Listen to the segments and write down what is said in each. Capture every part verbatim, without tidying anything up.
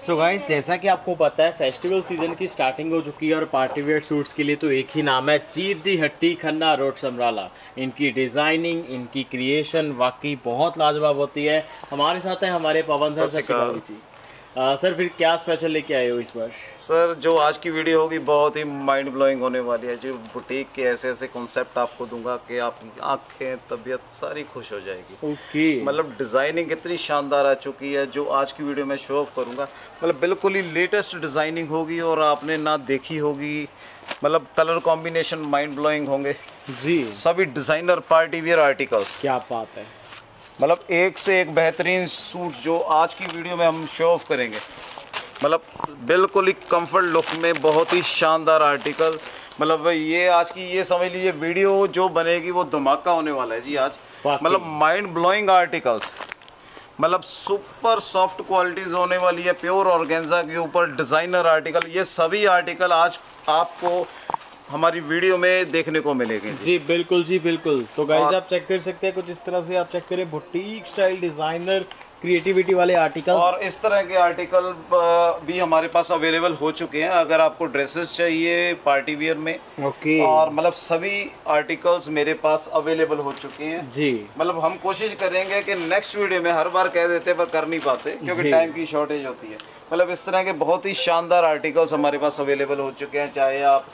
So guys, जैसा कि आपको पता है फेस्टिवल सीजन की स्टार्टिंग हो चुकी है और पार्टी वेयर सूट्स के लिए तो एक ही नाम है, चीर दी हट्टी खन्ना रोड समराला। इनकी डिज़ाइनिंग, इनकी क्रिएशन वाकई बहुत लाजवाब होती है। हमारे साथ हैं हमारे पवन सर। सर जी आ, सर फिर क्या स्पेशल लेके आए हो इस बार? सर जो आज की वीडियो होगी बहुत ही माइंड ब्लोइंग होने वाली है। जो बुटीक के ऐसे ऐसे कॉन्सेप्ट आपको दूंगा कि आप आंखें तबीयत सारी खुश हो जाएगी। ओके। मतलब डिज़ाइनिंग इतनी शानदार आ चुकी है जो आज की वीडियो में शो ऑफ करूंगा। मतलब बिल्कुल ही लेटेस्ट डिज़ाइनिंग होगी और आपने ना देखी होगी। मतलब कलर कॉम्बिनेशन माइंड ब्लोइंग होंगे जी। सभी डिज़ाइनर पार्टी वियर आर्टिकल्स। क्या बात है। मतलब एक से एक बेहतरीन सूट जो आज की वीडियो में हम शो ऑफ करेंगे। मतलब बिल्कुल ही कंफर्ट लुक में बहुत ही शानदार आर्टिकल। मतलब ये आज की ये समझ लीजिए वीडियो जो बनेगी वो धमाका होने वाला है जी आज। मतलब माइंड ब्लोइंग आर्टिकल्स, मतलब सुपर सॉफ्ट क्वालिटीज़ होने वाली है। प्योर ऑर्गेन्जा के ऊपर डिज़ाइनर आर्टिकल, ये सभी आर्टिकल आज आपको हमारी वीडियो में देखने को मिलेंगे जी। जी बिल्कुल जी बिल्कुल। तो गाइस आप चेक कर सकते हैं, कुछ इस तरह से आप चेक करें, बुटीक स्टाइल डिज़ाइनर क्रिएटिविटी वाले आर्टिकल और इस तरह के आर्टिकल भी हमारे पास अवेलेबल हो चुके हैं। अगर आपको ड्रेसेस चाहिए पार्टी वियर में, ओके, और मतलब सभी आर्टिकल्स मेरे पास अवेलेबल हो चुके हैं जी। मतलब हम कोशिश करेंगे कि नेक्स्ट वीडियो में, हर बार कह देते पर कर नहीं पाते क्योंकि टाइम की शॉर्टेज होती है। मतलब इस तरह के बहुत ही शानदार आर्टिकल्स हमारे पास अवेलेबल हो चुके हैं। चाहे आप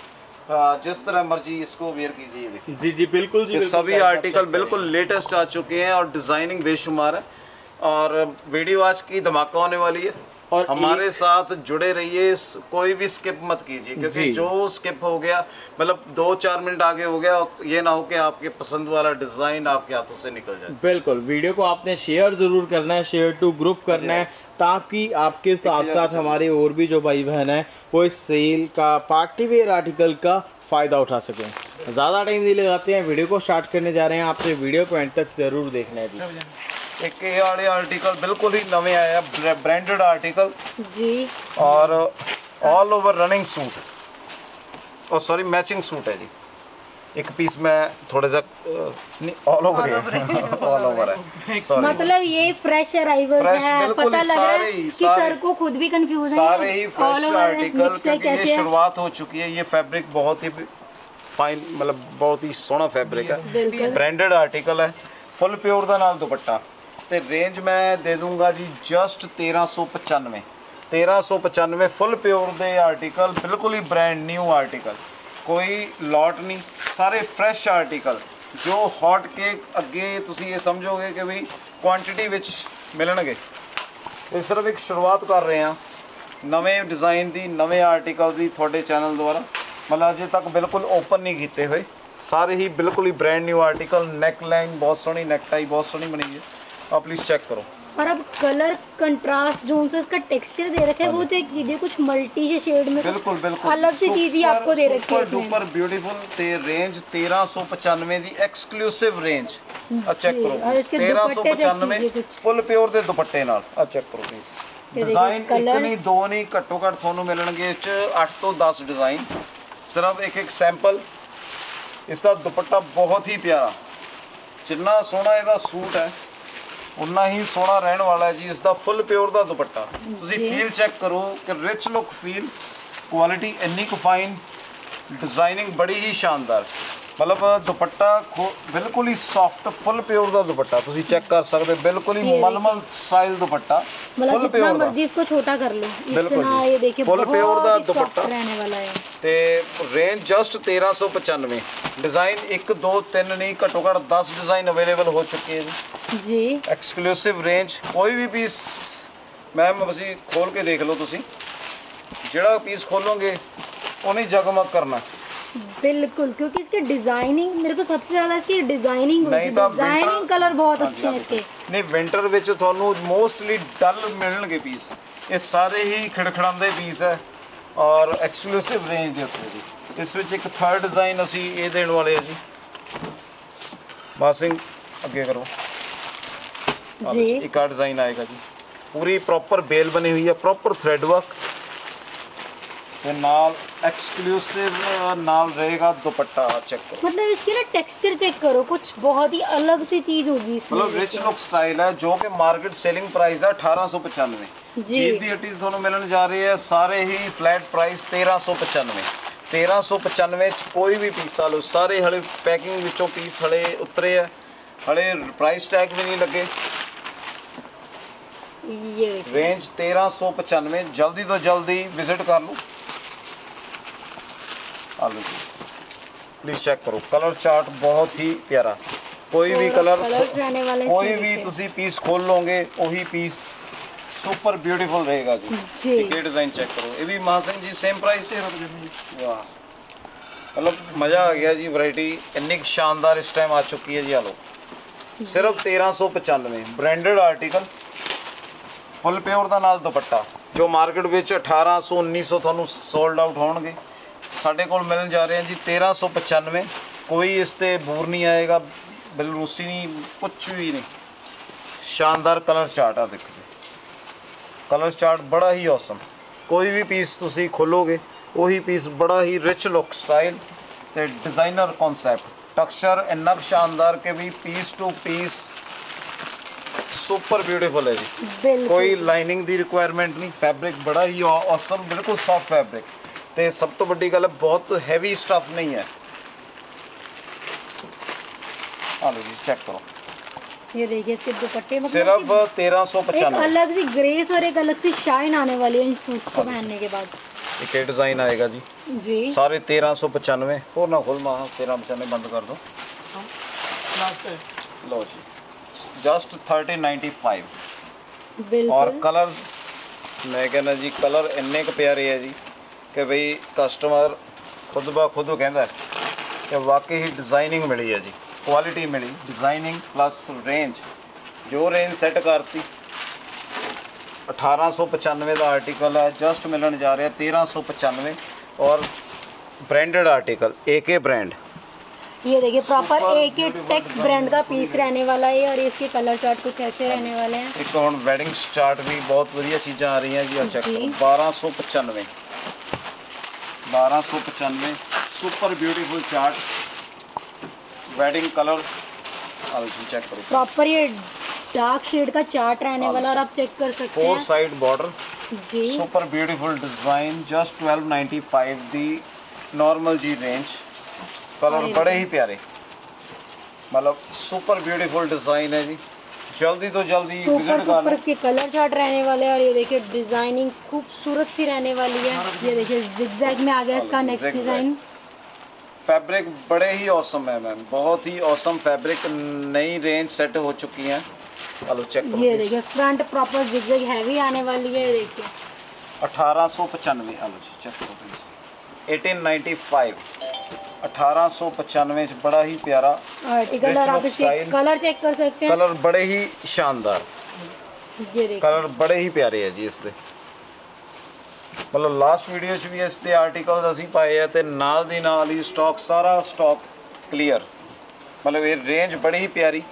जिस तरह मर्जी इसको वेयर कीजिए, देखिए जी जी बिल्कुल जी। सभी आर्टिकल बिल्कुल लेटेस्ट आ चुके हैं और डिज़ाइनिंग बेशुमार है। और वीडियो आज की धमाका होने वाली है और हमारे साथ जुड़े रहिए, कोई भी स्किप मत कीजिए क्योंकि जो स्किप हो गया मतलब दो चार मिनट आगे हो गया, ये ना हो कि आपके पसंद वाला डिज़ाइन आपके हाथों से निकल जाए। बिल्कुल, वीडियो को आपने शेयर ज़रूर करना है, शेयर टू ग्रुप करना है, ताकि आपके साथ साथ हमारे और भी जो भाई बहन हैं वो इस सेल का, पार्टी वेयर आर्टिकल का फ़ायदा उठा सकें। ज़्यादा टाइम नहीं लगाते हैं, वीडियो को स्टार्ट करने जा रहे हैं। आपसे वीडियो को एंड तक ज़रूर देखना है जी। एक ये वाले आर्टिकल बिल्कुल ही नवे आया, ब्रांडेड आर्टिकल जी, और ऑल ओवर रनिंग सूट, और सॉरी मैचिंग सूट है जी। एक पीस में थोड़ा सा ऑल ओवर है, ऑल ओवर है। मतलब ये फ्रेश अराइवल्स है, पता लग रहा है कि सर को खुद भी कंफ्यूज है। सारे ही फ्रेश आर्टिकल, क्योंकि ये शुरुआत हो चुकी है। ये फैब्रिक बहुत ही फाइन, मतलब बहुत ही सोहना फैब्रिक है, ब्रांडेड आर्टिकल है, फुल प्योर दा नाल दुपट्टा। ते रेंज मैं दे दूंगा जी जस्ट तेरह सौ पचानवे तेरह सौ पचानवे फुल प्योर दे आर्टिकल, बिल्कुल ही ब्रांड न्यू आर्टिकल, कोई लॉट नहीं, सारे फ्रेश आर्टिकल जो हॉट केक अगे तुसी ये समझोगे कि भाई क्वांटिटी विच मिलणगे। ये सिर्फ एक शुरुआत कर रहे हैं नवे डिज़ाइन दी, नवे आर्टिकल दी थोड़े चैनल द्वारा। मतलब अजे तक बिल्कुल ओपन नहीं किए हुए, सारे ही बिल्कुल ही brand new article. Neck line बहुत सोहनी, नेक टाई बहुत सोहनी बनी है, आप प्लीज चेक करो। और अब कलर कंट्रास्ट जो से इसका टेक्सचर दे रखा है वो चेक कीजिए, कुछ मल्टी से शेड में बिल्कुल बिल्कुल अलग सी चीज ही आपको दे रखी है इसमें। Super beautiful. ते रेंज तेरह सौ पचानवे दी एक्सक्लूसिव रेंज, आ चेक करो। तेरह सौ पचानवे फुल प्योर दे दुपट्टे नाल, आ चेक करो प्लीज। डिजाइन एक नहीं दो नहीं, घट्टो घट थानू मिलणगे इच आठ तो दस डिजाइन, सिर्फ एक एक सैंपल। इसका दुपट्टा बहुत ही प्यारा, जिन्ना सोहना इसदा सूट है उन्ना ही सोहना रहने वाला है जी। इसका फुल प्योर का दुपट्टा तुसी फील चेक करो कि रिच लुक फील, क्वालिटी इन्नी कु फाइन, डिजाइनिंग बड़ी ही शानदार। मतलब दुपट्टा बिल्कुल ही सॉफ्ट फुल प्योर का दुपट्टा तुसी चेक कर सकते, बिल्कुल ही मलमल स्टाइल दुपट्टा, फुल प्योर दा। मर्जी इसको छोटा कर लो, इतना ये देखिए फुल प्योर का दुपट्टा रहने वाला है। ते रेंज जस्ट तेरह सौ पचानवे। डिज़ाइन एक दो तीन नहीं, घट्टो घट दस डिज़ाइन अवेलेबल हो चुके हैं जी। एक्सक्लूसिव रेंज, कोई भी पीस मैम बसी खोल के देख लो तुसी, जिहड़ा पीस खोलोगे उन्हें जगमग करना बिल्कुल, क्योंकि इसके डिजाइनिंग, मेरे को सबसे ज्यादा इसकी डिजाइनिंग डिजाइनिंग कलर बहुत अच्छे हैं इसके। नहीं विंटर विच थानू मोस्टली डल मिलणगे पीस, ये सारे ही खिड़खड़ांदे पीस है और एक्सक्लूसिव रेंज दे उत्ते जी। इस विच एक थर्ड डिज़ाइन असी ये देने वाले हैं जी। मासिंग अगे करो जी, एक और डिज़ाइन आएगा जी, पूरी प्रॉपर बेल बनी हुई है, प्रॉपर थ्रेड वर्क, ਤੇ ਨਾਲ एक्सक्लूसिव नाल रहेगा दुपट्टा। चेक करो, मतलब इसके ना टेक्सचर चेक करो, कुछ बहुत ही अलग सी चीज होगी इसमें। मतलब रिच लुक स्टाइल है जो कि मार्केट सेलिंग प्राइस है अठारह सौ पचानवे। जीत दी हट्टी ਤੁਹਾਨੂੰ ਮਿਲਣ ਜਾ ਰਹੀ ਹੈ ਸਾਰੇ ਹੀ ਫਲੈਟ ਪ੍ਰਾਈਸ तेरह सौ पचानवे। तेरह सौ पचानवे ਚ ਕੋਈ ਵੀ ਪੀਸ ਆ ਲਓ, ਸਾਰੇ ਹਲੇ ਪੈਕਿੰਗ ਵਿੱਚੋਂ ਪੀਸ ਹਲੇ ਉਤਰੇ ਆ, ਹਲੇ ਪ੍ਰਾਈਸ ਟੈਗ ਵੀ ਨਹੀਂ ਲੱਗੇ। ये रेंज तेरह सौ पचानवे, जल्दी तो जल्दी विजिट कर लो। आलू प्लीज चेक करो, कलर चार्ट बहुत ही प्यारा, कोई भी कलर कोई भी तुसी पीस खोल लोगे वही पीस सुपर ब्यूटीफुल रहेगा जी। ये डिजाइन चेक करो, ये भी महासिंह जी सेम प्राइस है। वाह, मतलब मजा आ गया जी, वैरायटी इतनी शानदार इस टाइम आ चुकी है जी। आलो सिर्फ तेरह सौ पचानवे, ब्रांडेड आर्टिकल, फुल प्योर ਦਾ ਨਾਲ ਦੁਪੱਟਾ, ਜੋ ਮਾਰਕੀਟ ਵਿੱਚ अठारह सौ उन्नीस सौ ਤੁਹਾਨੂੰ ਸੋਲਡ ਆਊਟ ਹੋਣਗੇ, ਸਾਡੇ ਕੋਲ ਮਿਲਣ ਜਾ ਰਹੇ ਹਨ ਜੀ तेरह सौ पचानवे। ਕੋਈ ਇਸ ਤੇ ਬੂਰ ਨਹੀਂ ਆਏਗਾ, ਬਲਰੂਸੀ ਨਹੀਂ, ਕੁਝ ਵੀ ਨਹੀਂ। ਸ਼ਾਨਦਾਰ ਕਲਰ ਚਾਰਟ ਆ ਦੇਖੋ, ਕਲਰ ਚਾਰਟ ਬੜਾ ਹੀ ਔਸਮ। ਕੋਈ ਵੀ ਪੀਸ ਤੁਸੀਂ ਖੋਲੋਗੇ ਉਹੀ ਪੀਸ ਬੜਾ ਹੀ ਰਿਚ ਲੁੱਕ ਸਟਾਈਲ ਤੇ ਡਿਜ਼ਾਈਨਰ ਕਨਸੈਪਟ, ਟੈਕਸਚਰ ਇੰਨਾ ਸ਼ਾਨਦਾਰ ਕਿ ਵੀ piece to piece super beautiful है जी। कोई लाइनिंग की रिक्वायरमेंट नहीं, फैब्रिक बड़ा ही ऑसम, बिल्कुल सॉफ्ट फैब्रिक, ते सब तो बड़ी गल बहुत हैवी स्टफ नहीं है। आ लो जी चेक करो, ये देखिए इसके दुपट्टे मतलब सिर्फ तेरह सौ पचानवे। अलग सी ग्रेस और एक अलग सी शाइन आने वाली है इन सूट को पहनने के बाद। एक डिजाइन आएगा जी जी, सारे तेरह सौ पचानवे। और ना खोल माँ, तेरह पचानवे बंद कर दो। लो जी जस्ट थर्टीन नाइन्टी फाइव। और कलर मैं कहना जी कलर इन्ने क प्यारे है जी कि भाई कस्टमर खुद ब खुद कहता है कि वाकई ही डिज़ाइनिंग मिली है जी, क्वालिटी मिली, डिज़ाइनिंग प्लस रेंज, जो रेंज सेट करती अठारह सौ पचानवे का आर्टिकल है, जस्ट मिलन जा रहा है तेरह सौ पचानवे। और ब्रांडेड आर्टिकल ए के ब्रांड, ये देखिए प्रॉपर एक एक टेक्स ब्रांड का पीस रहने वाला है और इसके कलर चार्ट कुछ ऐसे रहने वाले हैं। एक और वेडिंग चार्ट भी बहुत बढ़िया चीज़ें आ रही हैं जी। चेक करो, बारह सौ पचानवे, बारह सौ पचानवे, super beautiful chart, wedding colour. Check करो, प्रॉपर ये डार्क शेड का चार्ट रहने वाला, और आप चेक कर सकते हैं फोर साइड बॉर्डर जी, super beautiful design, just twelve ninety five दी नॉर्मल जी रेंज। कलर बड़े ही प्यारे, मतलब सुपर ब्यूटीफुल डिज़ाइन है जी, जल्दी तो जल्दी विजिट कर लो। इसके कलर चार्ट रहने वाले हैं और ये देखिए डिजाइनिंग खूबसूरत सी रहने वाली है। ये देखिए जिगजैग में आ गया इसका नेक्स्ट डिजाइन। फैब्रिक बड़े ही औसम है मैम, बहुत ही औसम फैब्रिक, नई रेंज सेट हो चुकी है। चलो चेक करो, ये देखिए फ्रंट प्रॉपर जिगजैग हैवी आने वाली है। देखिए अठारह सौ पचानवे। आलो जी चेक करो प्लीज, एटीन नाइन्टी फाइव, अठारह सौ पचानवे बड़ा ही प्यारा आर्टिकल, और आप इसके कलर चेक कर सकते हैं, कलर बड़े ही शानदार, ये देखिए कलर बड़े ही प्यारे है जी इसके। मतलब लास्ट वीडियो च भी इसके आर्टिकल असी पाए है ते नाल दी नाल ही स्टॉक, सारा स्टॉक क्लियर। मतलब ये रेंज बड़ी ही प्यारी,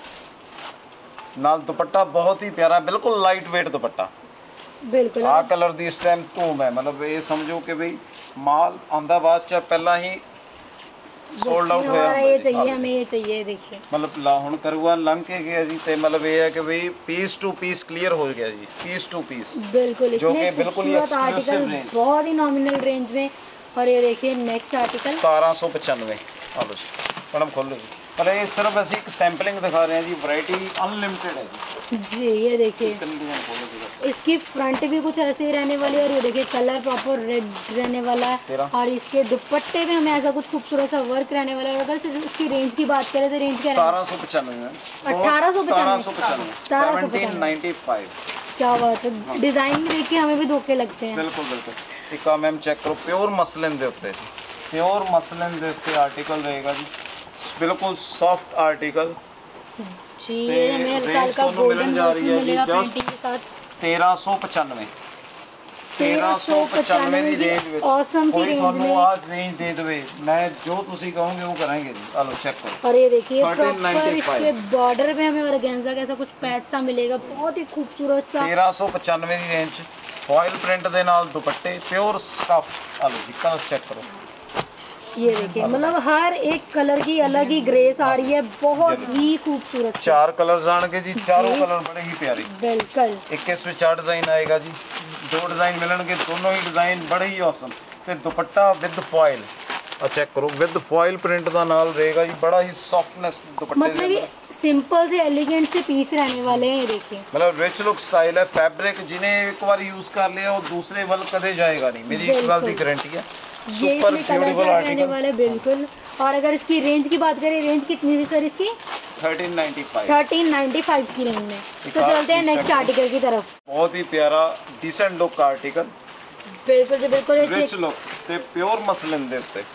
नाल दुपट्टा बहुत ही प्यारा, बिल्कुल लाइट वेट दुपट्टा, बिल्कुल आ कलर दी इस टाइम धूम है। मतलब ये समझो कि भाई माल आंदा बाद च पहला ही सोल्ड आउट होया, ये चाहिए हमें, ये चाहिए। देखिए मतलब ला हुण करुआ लंघ के गया जी, ते मतलब ये है कि भाई पीस टू पीस क्लियर हो गया जी, पीस टू पीस, बिल्कुल जो कि बिल्कुल ही आर्टिकल बहुत ही नॉमिनल रेंज में। और ये देखिए नेक्स्ट आर्टिकल सतारह सौ पचानवे। आलो जी मैडम खोलो जी, पर ये सिर्फ ऐसी एक सैम्पलिंग दिखा रहे हैं जी, वैरायटी अनलिमिटेड है जी। जी ये देखिए इसकी फ्रंट भी कुछ ऐसे ही रहने वाली है, और ये देखिए कलर प्रॉपर रेड रहने वाला है, और इसके दुपट्टे में हमें ऐसा कुछ खूबसूरत सा वर्क रहने वाला है। अगर सिर्फ इसकी रेंज की बात करें तो रेंज क्या है? सतारह सौ पचानवे, अठारह सौ पचानवे, सत्रह सौ पचानवे। क्या बात है, डिजाइन भी देखिए हमें भी धोखे लगते हैं। बिल्कुल बिल्कुल। एक मैम चेक करो, प्योर मसलिन दे उत्ते, प्योर मसलिन दे उत्ते आर्टिकल रहेगा जी, बिल्कुल सॉफ्ट आर्टिकल जी। ये हमें हल्का हल्का गोल्डन जा रही है जी, प्रिंटिंग के साथ तेरह सौ पचानवे, तेरह सौ पचानवे की रेंज में ऑसम सी रेंज में आज रेंज दे देवे, मैं जो तुसी कहोगे वो करेंगे जी। चलो चेक करो, और ये देखिए प्रॉपर इसके बॉर्डर पे हमें ऑर्गेन्जा का ऐसा कुछ पैच सा मिलेगा, बहुत ही खूबसूरत सा। तेरह सौ पचानवे की रेंज ਫੋਇਲ ਪ੍ਰਿੰਟ ਦੇ ਨਾਲ ਦੁਪੱਟੇ ਪਿਓਰ ਸਟਫ। ਆ ਲਓ ਜੀ ਕਲਰ ਚੈੱਕ ਕਰੋ। ये देखिए मतलब हर एक कलर की अलग ही ग्रेस आ रही है, बहुत ही खूबसूरत। चार कलर्स आएंगे जी, चारों कलर बड़े ही प्यारे। बिल्कुल एक इसमें चार डिजाइन आएगा जी, दो डिजाइन मिलेंगे, दोनों ही डिजाइन बड़े ही औसम। ते दुपट्टा विद फॉइल आ चेक करो, विद फॉइल प्रिंट का नाल रहेगा जी, बड़ा ही सॉफ्टनेस दुपट्टे मतलब ये सिंपल से एलिगेंट से पीस रहने वाले हैं। ये देखिए मतलब रिच लुक स्टाइल है। फैब्रिक जिन्हें एक बार यूज कर लिया वो दूसरे वाल कदे जाएगा नहीं, मेरी इस बात की गारंटी है। ये सुपर इसमें कलर ब्यूटीफुल रहने वाले बिल्कुल। और अगर इसकी रेंज की बात करें, रेंज कितनी थी सर इसकी? Thirteen ninety five thirteen ninety five की रेंज में। तो चलते हैं नेक्स्ट आर्टिकल की तरफ। बहुत ही प्यारा डिसेंट लुक का आर्टिकल, बिल्कुल जी बिल्कुल रिच लुक ते प्योर मसलिन दे उत्ते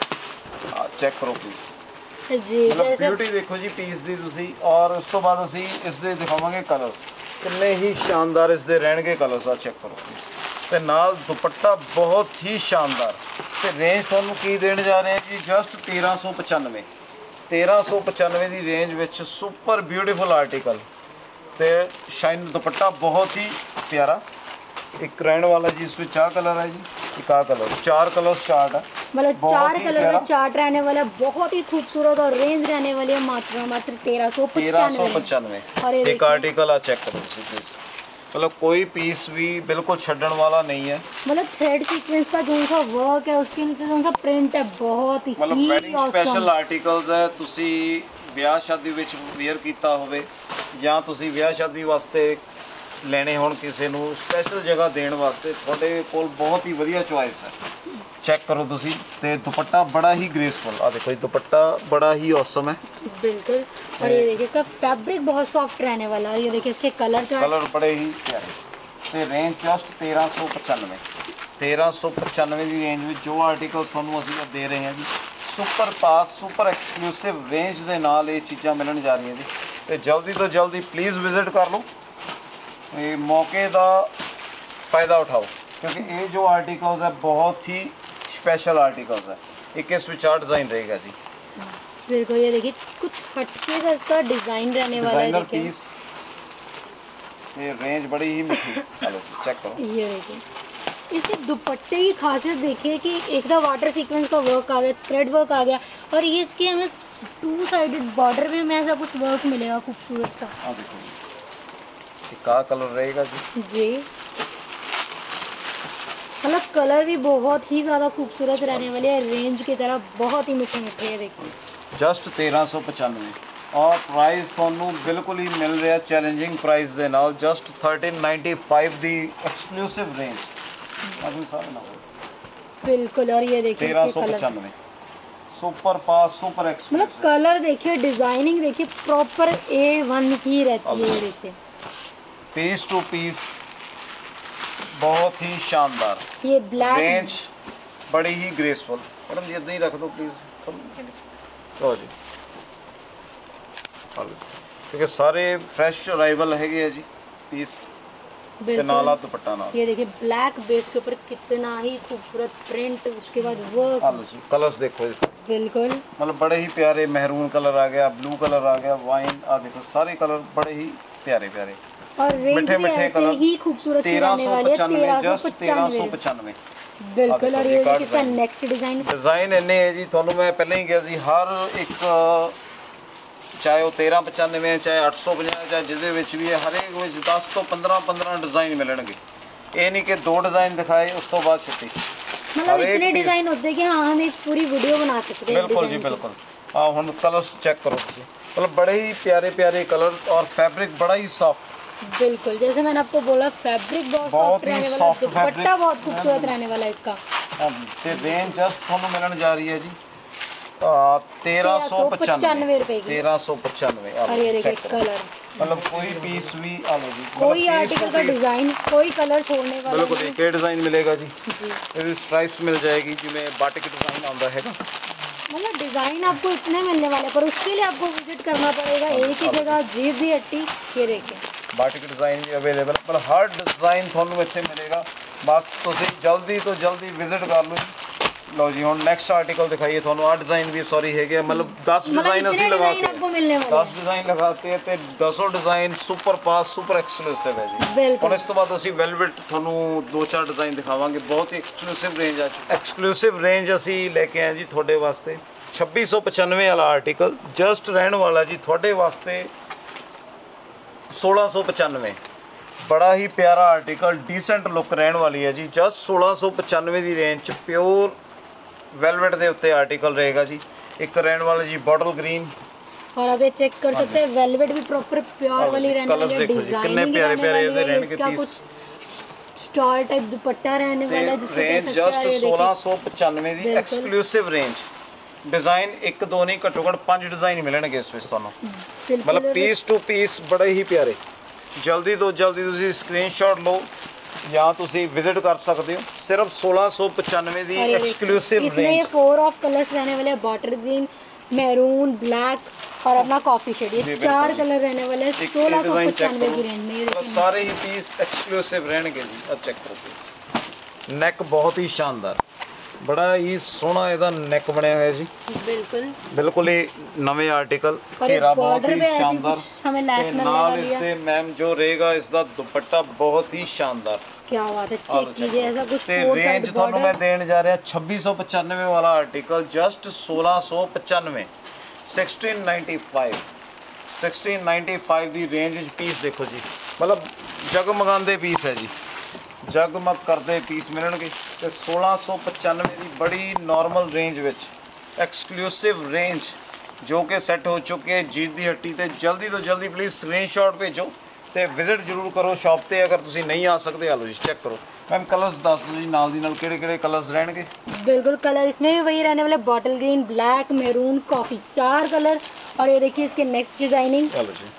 चेक करो प्लीज जी। मतलब जैसे ब्यूटी देखो जी पीस ਦੀ ਤੁਸੀਂ। और ਉਸ ਤੋਂ ਬਾਅਦ ਅਸੀਂ ਇਸ ਦੇ ਦਿਖਾਵਾਂਗੇ ਕਲਰਸ, ਕਿੰਨੇ ਹੀ ਸ਼ਾਨਦਾਰ ਇਸ ਦੇ ਰਹਿਣਗੇ ਕਲਰਸ। ਆ ਚੈੱਕ ਕਰੋ ਪਲੀਜ਼। ਤੇ ਨਾਲ ਦੁਪੱਟਾ ਬਹੁਤ ਹੀ ਸ਼ਾਨਦਾਰ। ਤੇ ਰੇਂਜ ਤੁਹਾਨੂੰ ਕੀ ਦੇਣ ਜਾ ਰਹੇ ਹਾਂ ਜੀ, ਜਸਟ ਤੇਰਾਂ ਸੌ ਪਚਾਨਵੇਂ ਤੇਰਾਂ ਸੌ ਪਚਾਨਵੇਂ ਦੀ ਰੇਂਜ ਵਿੱਚ ਸੁਪਰ ਬਿਊਟੀਫੁਲ ਆਰਟੀਕਲ ਤੇ ਸ਼ਾਈਨ ਦੁਪੱਟਾ ਬਹੁਤ ਹੀ ਪਿਆਰਾ। एक रहने वाला जी इसमें चार कलर है जी, एक आ कलर, चार कलर स्टार्ट है। मतलब बहुत चार ही कलर प्यारा। का चार्ट रहने वाला, बहुत ही खूबसूरत। और रेंज रहने वाली है मात्र मात्र तेरह सौ तेरह सौ पचानवे। पचानवे और ये एक देखिए। आर्टिकल आ चेक करो इसी प्लीज। मतलब कोई पीस भी बिल्कुल छड्डण वाला नहीं है। मतलब थ्रेड सीक्वेंस का जो सा वर्क है, उसके नीचे जो सा प्रिंट है, बहुत ही मतलब वेडिंग awesome। स्पेशल आर्टिकल्स है। ਤੁਸੀਂ ਵਿਆਹ ਸ਼ਾਦੀ ਵਿੱਚ ਵੇਅਰ ਕੀਤਾ ਹੋਵੇ ਜਾਂ ਤੁਸੀਂ ਵਿਆਹ ਸ਼ਾਦੀ ਵਾਸਤੇ ਲੈਣੇ ਹੋਣ ਕਿਸੇ ਨੂੰ ਸਪੈਸ਼ਲ ਜਗ੍ਹਾ ਦੇਣ ਵਾਸਤੇ, ਤੁਹਾਡੇ ਕੋਲ ਬਹੁਤ ਹੀ ਵਧੀਆ ਚੁਆਇਸ ਹੈ। ਚੈੱਕ ਕਰੋ ਤੁਸੀਂ। ਤੇ ਦੁਪੱਟਾ ਬੜਾ ਹੀ ग्रेसफुल। ਆ ਦੇਖੋ ਇਹ ਦੁਪੱਟਾ बड़ा ही औसम है बिल्कुल। और ये देखिए इसका फैब्रिक बहुत सॉफ्ट रहने वाला है। और ये देखिए इसके कलर चार्ट, कलर बड़े ही प्यारे। ਤੇ रेंज जस्ट तेरह सौ पचानवे तेरह सौ पचानवे ਦੀ ਰੇਂਜ ਵਿੱਚ ਜੋ ਆਰਟੀਕਲ ਤੁਹਾਨੂੰ ਅਸੀਂ ਦੇ ਰਹੇ ਹਾਂ ਜੀ, super pass super exclusive range ਦੇ ਨਾਲ ਇਹ ਚੀਜ਼ਾਂ ਮਿਲਣ ਜਾ ਰਹੀਆਂ ਜੀ। ਤੇ ਜਲਦੀ ਤੋਂ ਜਲਦੀ ਪਲੀਜ਼ ਵਿਜ਼ਿਟ ਕਰ ਲਓ, ਇਹ ਮੌਕੇ ਦਾ फ़ायदा उठाओ, क्योंकि ये जो आर्टिकल्स है बहुत ही स्पेशल आर्टिकल्स है। एक इसमें चार डिज़ाइन रहेगा जी। बिल्कुल ये देखिए कुछ हटके सा इसका डिज़ाइन रहने वाला है। डिज़ाइनर देखिए पीस, ये रेंज बड़ी ही मीठी। चलो चेक करो। ये देखिए इसके दुपट्टे की खासियत देखिए कि एक तो वाटर सीक्वेंस का वर्क आ गया, थ्रेड वर्क आ गया। और ये इसके हमें टू साइडेड बॉर्डर में हमें ऐसा कुछ वर्क मिलेगा खूबसूरत सा। हाँ देखो का कलर रहेगा जी जी मतलब कलर भी बहुत ही ज़्यादा खूबसूरत रहने वाले हैं। रेंज की तरह बहुत ही मीठे मीठे है। देखिए जस्ट तेरह सौ पचानवे और प्राइस ਤੁਹਾਨੂੰ ਬਿਲਕੁਲ ਹੀ ਮਿਲ ਰਿਹਾ ਚੈਲੰजिंग ਪ੍ਰਾइस ਦੇ ਨਾਲ, जस्ट थर्टीन नाइन्टी फाइव ਦੀ एक्सक्लूसिव रेंज। अभी सारे ना बिल्कुल। और ये देखिए तेरह इसके सौ कलर, पचानवे सुपर पास सुपर मतलब एक्सक्लूसिव। कलर देखिए, डिजाइनिंग देखिए, प्रॉपर ए वन ही रहती है। ये देखिए पीस टू पीस बहुत ही शानदार। ये ब्लैक रेंज बड़ी ही ग्रेसफुल। मैडम जी इतना ही रख दो प्लीज। लो जी क्योंकि सारे फ्रेश अराइवल है जी पीस ਤੇ ਨਾਲ ਆ ਦੁਪੱਟਾ ਨਾਲ। ये देखिए ब्लैक बेस के ऊपर कितना ही खूबसूरत प्रिंट, उसके बाद वर्क। लो जी कलर्स देखो इस बिल्कुल मतलब बड़े ही प्यारे। मेहरून कलर आ गया, ब्लू कलर आ गया, वाइन आ देखो सारे कलर बड़े ही प्यारे प्यारे। और रेंज मिठे भी मिठे ऐसे कलर ही खूबसूरत ही तेरह रहने सौ वाली है। पचानवे तेरह जस्ट सौ तेरह सौ पचानवे पचानवे बिल्कुल। और ये देखो, देखिए इसका नेक्स्ट डिजाइन डिजाइन इन्ने है जी। ਤੁਹਾਨੂੰ ਮੈਂ ਪਹਿਲਾਂ ਹੀ ਕਿਹਾ ਸੀ ਹਰ ਇੱਕ ਚਾਹੇ ਉਹ तेरह पचानवे ਹੈ, ਚਾਹੇ ਅੱਠ ਸੌ ਪੰਜਾਹ, ਚਾਹੇ ਜਿਹਦੇ ਵਿੱਚ ਵੀ ਹੈ, ਹਰੇਕ ਵਿੱਚ दस ਤੋਂ पंद्रह पंद्रह ਡਿਜ਼ਾਈਨ ਮਿਲਣਗੇ। ਇਹ ਨਹੀਂ ਕਿ ਦੋ ਡਿਜ਼ਾਈਨ ਦਿਖਾਏ ਉਸ ਤੋਂ ਬਾਅਦ ਛੁੱਟੀ। मतलब इतने डिजाइन होते हैं कि हाँ हम एक पूरी वीडियो बना सकते हैं। बिल्कुल जी बिल्कुल। हाँ ਹੁਣ कलर्स चेक करो ਤੁਸੀਂ, मतलब बड़े ही प्यारे प्यारे कलर और फैब्रिक बड़ा ही सॉफ्ट। बिल्कुल जैसे मैंने आपको बोला फैब्रिक बहुत बहुत सॉफ्ट ही रहने वाला है, soft दुपट्टा fabric। बहुत खूबसूरत रहने वाला है इसका। ਤੇ रेंज जस्ट ਤੁਹਾਨੂੰ ਮਿਲਣ ਜਾ ਰਹੀ ਹੈ ਜੀ तेरह सौ पचानवे रुपए की। तेरह सौ पचानवे। और ये देखिए कलर, मतलब कोई पीस भी आ लो जी, कोई आर्टिकल का डिजाइन, कोई कलर छोड़ने वाला बिल्कुल नहीं। एक ही डिजाइन मिलेगा जी। जी ਇਹਦੀ स्ट्राइप्स मिल जाएगी जिਵੇਂ बाटिक डिजाइन आंदा हैगा। मतलब डिजाइन आपको इतने मिलने वाले हैं, पर उसके लिए आपको विजिट करना पड़ेगा एक ही जगह, जीप दी हट्टी। ये देखिए बाटिक डिजाइन भी अवेलेबल, पर हर डिजाइन ਤੁਹਾਨੂੰ ਇੱਥੇ ਮਿਲੇਗਾ। बस ਤੁਸੀਂ जल्दी तो जल्दी विजिट कर लो। लो जी ਹੁਣ ਨੈਕਸਟ ਆਰਟੀਕਲ ਦਿਖਾਈਏ ਤੁਹਾਨੂੰ। ਆ ਡਿਜ਼ਾਈਨ ਵੀ ਸੌਰੀ ਹੈਗੇ, मतलब दस डिजाइन ਅਸੀਂ ਲਗਾ ਕੇ को मिलने वाले दस डिजाइन लगाते हैं ਤੇ ਦਸੋਂ डिजाइन सुपर पास सुपर एक्सक्लूसिव है जी। बिल्कुल। और इस तो बाद ਅਸੀਂ ਵੈਲਵਟ ਤੁਹਾਨੂੰ ਦੋ ਚਾਰ ਡਿਜ਼ਾਈਨ ਦਿਖਾਵਾਂਗੇ, ਬਹੁਤ ਹੀ ਐਕਸਕਲੂਸਿਵ ਰੇਂਜ ਆ। ਐਕਸਕਲੂਸਿਵ ਰੇਂਜ ਅਸੀਂ ਲੈ ਕੇ ਆਏ ਜੀ ਤੁਹਾਡੇ ਵਾਸਤੇ ਛੱਬੀ ਸੌ ਪਚਾਨਵੇਂ ਵਾਲਾ ਆਰਟੀਕਲ ਜਸਟ ਰਹਿਣ ਵਾਲਾ ਜੀ ਤੁਹਾਡੇ ਵਾਸਤੇ सोलह सौ पचानवे। बड़ा ही प्यारा आर्टिकल, डिसेंट लुक रहने वाली है जी। जस्ट सोलह सौ पचानवे की रेंज प्योर वेलवेट के उत्ते आर्टिकल रहेगा जी। एक रहने वाला जी बॉटल ग्रीन, और अब ये चेक कर सकते हैं वेलवेट भी प्रॉपर प्योर वाली रहने वाली है, डिजाइनिंग प्यारे प्यारे है, इसका कुछ स्टॉल टाइप दुपट्टा रहने वाला है जिसको रेंज जस्ट सोलह सौ पचानवे की एक्सक्लूसिव रेंज। डिजाइन एक दो नहीं घट्टो घट पांच डिजाइन मिलणगे इस विच तुहानू, मतलब पीस टू पीस बड़े ही प्यारे। जल्दी तो जल्दी तुसीं स्क्रीनशॉट लो या तुसीं विजिट कर सकते हो। सिर्फ सोलह सौ पचानवे की एक्सक्लूसिव इसमें ये फोर ऑफ कलर्स रहने वाले हैं, बॉटल ग्रीन, मैरून, ब्लैक और अपना कॉफी शेड, ये चार कलर रहने वाले हैं सोलह सौ पचानवे की रेंज में। ये सारे ही पीस एक्सक्लूसिव रहणगे जी। अब चेक करो पीस, नेक बहुत ही शानदार, बड़ा ही सोहना ਇਹਦਾ ਨੈਕ ਬਣਿਆ ਹੋਇਆ ਜੀ। बिल्कुल बिल्कुल ही नवे आर्टिकल, घेरा बहुत ही शानदार। हमें लैस मिलने नाल वाली है। इससे मैम जो रहेगा इसका दुपट्टा बहुत ही शानदार। क्या बात है, चेक कीजिए ऐसा कुछ ਤੇ फोर रेंज साइड ਤੁਹਾਨੂੰ मैं बॉर्डर। देने जा रहा छब्बी सौ पचानवे वाला आर्टिकल जस्ट सोलह सौ पचानवे sixteen ninety five sixteen ninety five की रेंज विच पीस देखो जी, मतलब जगमगांदे पीस है जी, जगमग करते पीस मिलणगे। ते सोलह सौ पचानवे की बड़ी नॉर्मल रेंज विच एक्सक्लूसिव रेंज जो कि सैट हो चुके हैं जीत दी हट्टी। ते जल्दी तो जल्दी प्लीज़ स्क्रीनशॉट भेजो ते विजिट जरूर करो शॉप ते। अगर तुसीं नहीं आ सकते आ लो जी, चेक करो। मैम कलर्स दस दो जी नाल दी नाल किहड़े किहड़े कलर्स रहणगे। बिल्कुल कलर इसमें भी वही रहने वाले, bottle green, black, maroon, coffee, चार कलर। और ये देखिए इसके नेक्स्ट डिजाइनिंग, चलो जी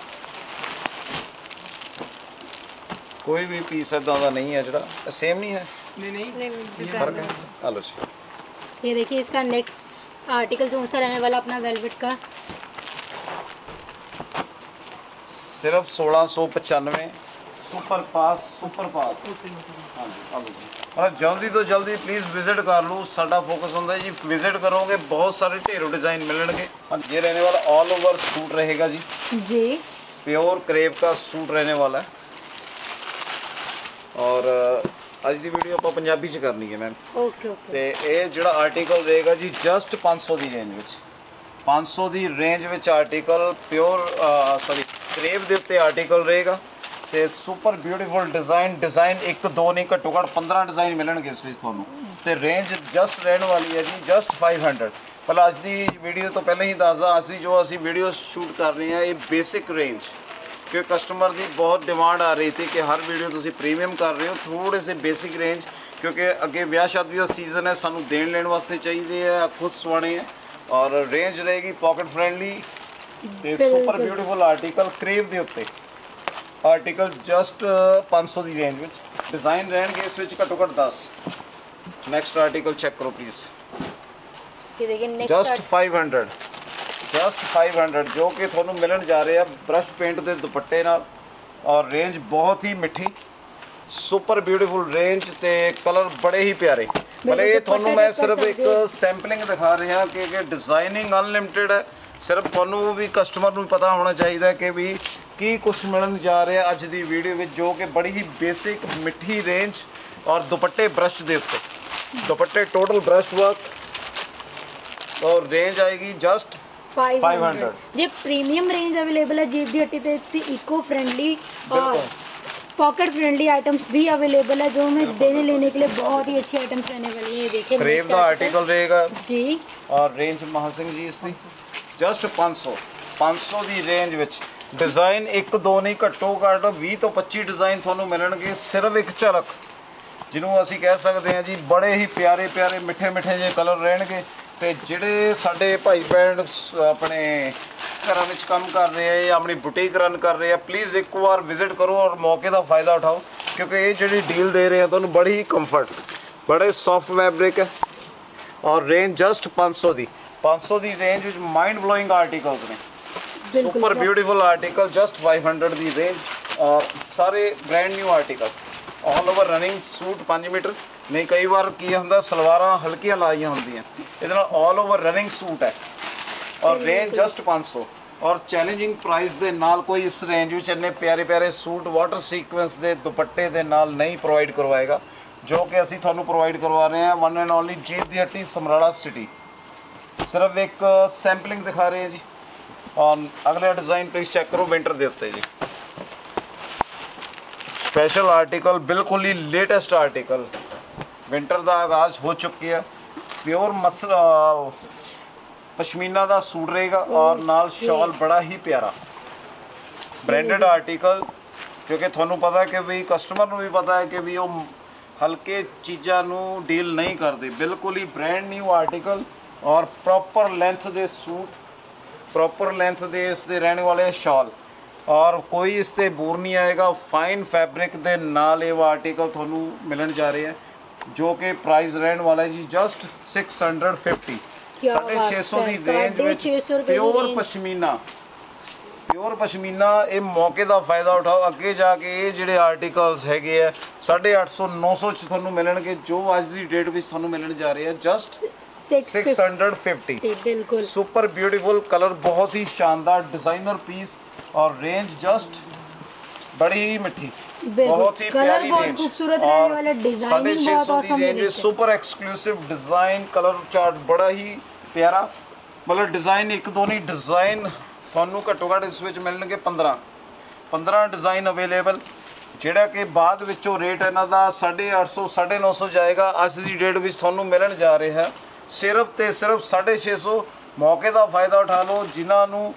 कोई भी पीस इदा का नहीं है जरा सेम नहीं है, नहीं नहीं फर्क है। चलो जी ये देखिए इसका नेक्स्ट आर्टिकल जो सा रहने वाला अपना वेलवेट का, सिर्फ सोलह सौ पचानवे सुपर पास सुपर पास। हाँ जी चलो जी, और जल्दी तो जल्दी प्लीज़ विजिट कर लो। साडा फोकस होता है जी, विजिट करोगे बहुत सारे ढेरों डिज़ाइन मिलणगे। ये रहने वाला ऑल ओवर सूट रहेगा जी जी, प्योर क्रेप का सूट रहने वाला है। और अज की वीडियो आप पंजाबी च करनी है मैम। Okay okay. तो ये जो आर्टिकल रहेगा जी जस्ट पाँच सौ की रेंज में, पाँच सौ की रेंज में आर्टिकल प्योर सॉरी क्रेप के उत्ते आर्टिकल रहेगा। तो सुपर ब्यूटीफुल डिज़ाइन डिज़ाइन एक दो नहीं घट्टो घट पंद्रह डिज़ाइन मिलणगे इस तुहानू। तो रेंज जस्ट रहने वाली है जी जस्ट फाइव हंड्रेड। पर अज की वीडियो तो पहले ही दसदा, असी जो असी वीडियो शूट कर रहे हैं ये बेसिक रेंज, क्योंकि कस्टमर की बहुत डिमांड आ रही थी कि हर वीडियो तुसी प्रीमियम कर रहे हो, थोड़े से बेसिक रेंज, क्योंकि अगे ब्याह शादी का सीजन है, सानू देन लेने वास्ते चाहिए है, खुद सवाने हैं। और रेंज रहेगी pocket friendly, super beautiful article crepe के उत्ते आर्टिकल जस्ट पाँच सौ की रेंज में। डिज़ाइन रहेंगे इस विच घट्टो घट दस। नैक्सट आर्टिकल चेक करो प्लीज़, ये देखिए next just five hundred just five hundred जो कि थोनू मिलन जा रहे हैं ब्रश पेंट के दुपट्टे नाल। और रेंज बहुत ही मिठी सुपर ब्यूटीफुल रेंज ते कलर बड़े ही प्यारे। मतलब ये थोनू मैं सिर्फ एक सैंपलिंग दिखा रहा कि डिज़ाइनिंग अनलिमिटेड है। सिर्फ थोनू भी कस्टमर को पता होना चाहिए कि भी की कुछ मिलन जा रहा है अज की वीडियो में, जो कि बड़ी ही बेसिक मिठी रेंज। और दुपट्टे ब्रश के उत्ते दुपट्टे टोटल ब्रश वर्क। और रेंज आएगी जस्ट फाइव हंड्रेड। ये प्रीमियम रेंज अवेलेबल है जीत दी हट्टी ते। इको फ्रेंडली और पॉकेट फ्रेंडली आइटम्स भी अवेलेबल है, जो हमें देने लेने के लिए बहुत ही अच्छी आइटम्स रहने वाली है। ये देखिए क्रेप का आर्टिकल रहेगा जी। और रेंज महासिंह जी इसकी जस्ट पाँच सौ पाँच सौ की रेंज विच डिज़ाइन एक दो नहीं घट्टो घट भी तो पच्ची डिज़ाइन थोनू मिलणगे। सिर्फ एक झलक जिन्हों असी कह सकते हैं जी बड़े ही प्यारे प्यारे मिठे मिठे जे कलर रहणगे। ते जिहड़े साडे भाई भैन अपने घरां विच काम कर रहे हैं या अपनी बुटीक रन कर रहे हैं, प्लीज़ एक बार विजिट करो और मौके का फ़ायदा उठाओ, क्योंकि ये जिहड़ी डील दे रहे हैं तुहानू बड़ी ही कंफर्ट, बड़े सॉफ्ट फैब्रिक है। और रेंज जस्ट पाँच सौ की पाँच सौ की रेंज विच माइंड ब्लोइंग आर्टिकल्स ने, super beautiful article just five hundred की रेंज। और सारे brand new article all over running suit पाँच मीटर नहीं, कई बार की होंगे सलवारां हल्कियां लाइयां होंदियां, इहदे नाल ऑल ओवर रनिंग सूट है। और रेंज जस्ट पाँच सौ ਔਰ ਚੈਲੰਜਿੰਗ ਪ੍ਰਾਈਸ ਦੇ ਨਾਲ ਕੋਈ ਇਸ ਰੇਂਜ ਵਿੱਚ ਇੰਨੇ ਪਿਆਰੇ ਪਿਆਰੇ ਸੂਟ ਵਾਟਰ ਸੀਕੁਐਂਸ ਦੇ ਦੁਪੱਟੇ ਦੇ ਨਾਲ ਨਹੀਂ ਪ੍ਰੋਵਾਈਡ ਕਰਵਾਏਗਾ, ਜੋ ਕਿ ਅਸੀਂ ਤੁਹਾਨੂੰ ਪ੍ਰੋਵਾਈਡ ਕਰਵਾ ਰਹੇ ਹਾਂ one and only Jeet Di Hatti Samrala city. ਸਿਰਫ ਇੱਕ ਸੈਂਪਲਿੰਗ ਦਿਖਾ ਰਹੇ ਹਾਂ ਜੀ। ਔਰ ਅਗਲਾ ਡਿਜ਼ਾਈਨ ਪਲੀਜ਼ ਚੈੱਕ ਕਰੋ ਵਿੰਟਰ ਦੇ ਉੱਤੇ ਜੀ। ਸਪੈਸ਼ਲ ਆਰਟੀਕਲ, ਬਿਲਕੁਲ ਹੀ ਲੇਟੈਸਟ ਆਰਟੀਕਲ। ਵਿੰਟਰ ਦਾ ਆਗਾਜ਼ ਹੋ ਚੁੱਕਿਆ। ਪਿਓਰ ਮਸਲਾ ਪਸ਼ਮੀਨਾ ਦਾ ਸੂਟ ਰਹੇਗਾ ਔਰ ਨਾਲ ਸ਼ਾਲ ਬੜਾ ਹੀ ਪਿਆਰਾ ਬ੍ਰਾਂਡਡ ਆਰਟੀਕਲ, ਕਿਉਂਕਿ ਤੁਹਾਨੂੰ ਪਤਾ ਹੈ ਕਿ ਵੀ ਕਸਟਮਰ ਨੂੰ ਵੀ ਪਤਾ ਹੈ ਕਿ ਵੀ ਉਹ ਹਲਕੇ ਚੀਜ਼ਾਂ ਨੂੰ ਡੀਲ ਨਹੀਂ ਕਰਦੇ। ਬਿਲਕੁਲ ਹੀ ਬ੍ਰਾਂਡ ਨਿਊ ਆਰਟੀਕਲ ਔਰ ਪ੍ਰੋਪਰ ਲੈਂਥ ਦੇ ਸੂਟ, ਪ੍ਰੋਪਰ ਲੈਂਥ ਦੇ ਇਸ ਦੇ ਰਹਿਣ ਵਾਲੇ ਸ਼ਾਲ, ਔਰ ਕੋਈ ਇਸ ਤੇ ਬੋਰ ਨਹੀਂ ਆਏਗਾ। ਫਾਈਨ ਫੈਬਰਿਕ ਦੇ ਨਾਲ ਇਹ ਆਰਟੀਕਲ ਤੁਹਾਨੂੰ ਮਿਲਣ ਜਾ ਰਹੇ ਹੈ, ਜੋ ਕਿ ਪ੍ਰਾਈਸ ਰਹਿਣ ਵਾਲਾ ਹੈ ਜੀ ਜਸਟ ਛੇ ਸੌ ਪਚਾਸ, ਸਾਢੇ ਛੇ ਸੌ ਦੀ ਰੇਂਜ ਵਿੱਚ ਪਿਓਰ ਪਸ਼ਮੀਨਾ। ਪਿਓਰ ਪਸ਼ਮੀਨਾ, ਇਹ ਮੌਕੇ ਦਾ ਫਾਇਦਾ ਉਠਾਓ। ਅੱਗੇ ਜਾ ਕੇ ਇਹ ਜਿਹੜੇ ਆਰਟੀਕਲਸ ਹੈਗੇ ਆ ਸਾਢੇ ਅੱਠ ਸੌ ਨੌ ਸੌ ਚ ਤੁਹਾਨੂੰ ਮਿਲਣਗੇ, ਜੋ ਅੱਜ ਦੀ ਡੇਟ ਵਿੱਚ ਤੁਹਾਨੂੰ ਮਿਲਣ ਜਾ ਰਹੇ ਆ ਜਸਟ ਛੇ ਸੌ ਪਚਾਸ। ਬਿਲਕੁਲ ਸੁਪਰ ਬਿਊਟੀਫੁਲ ਕਲਰ, ਬਹੁਤ ਹੀ ਸ਼ਾਨਦਾਰ डिजाइनर पीस और रेंज जस्ट बड़ी ही मिठी, बहुत ही प्यारी रेंज, खूबसूरत रहने वाला डिजाइनिंग बहुत औसम है। Super exclusive design, colour chart बड़ा ही प्यारा, मतलब डिजाइन एक दो नहीं, डिजाइन ਤੁਹਾਨੂੰ ਘੱਟੋ ਘੱਟ ਇਸ ਵਿੱਚ ਮਿਲਣਗੇ ਪੰਦਰਾਂ ਪੰਦਰਾਂ ਡਿਜ਼ਾਈਨ ਅਵੇਲੇਬਲ, ਜਿਹੜਾ ਕਿ ਬਾਅਦ ਵਿੱਚੋਂ ਰੇਟ ਇਹਨਾਂ ਦਾ ਸਾਢੇ ਅੱਠ ਸੌ ਸਾਢੇ ਨੌ ਸੌ ਜਾਏਗਾ। ਅੱਜ ਦੀ ਡੇਟ ਵਿੱਚ ਤੁਹਾਨੂੰ ਮਿਲਣ ਜਾ ਰਿਹਾ ਹੈ ਸਿਰਫ ਤੇ ਸਿਰਫ ਸਾਢੇ ਛੇ ਸੌ। ਮੌਕੇ ਦਾ ਫਾਇਦਾ ਉਠਾ ਲਓ। ਜਿਨ੍ਹਾਂ ਨੂੰ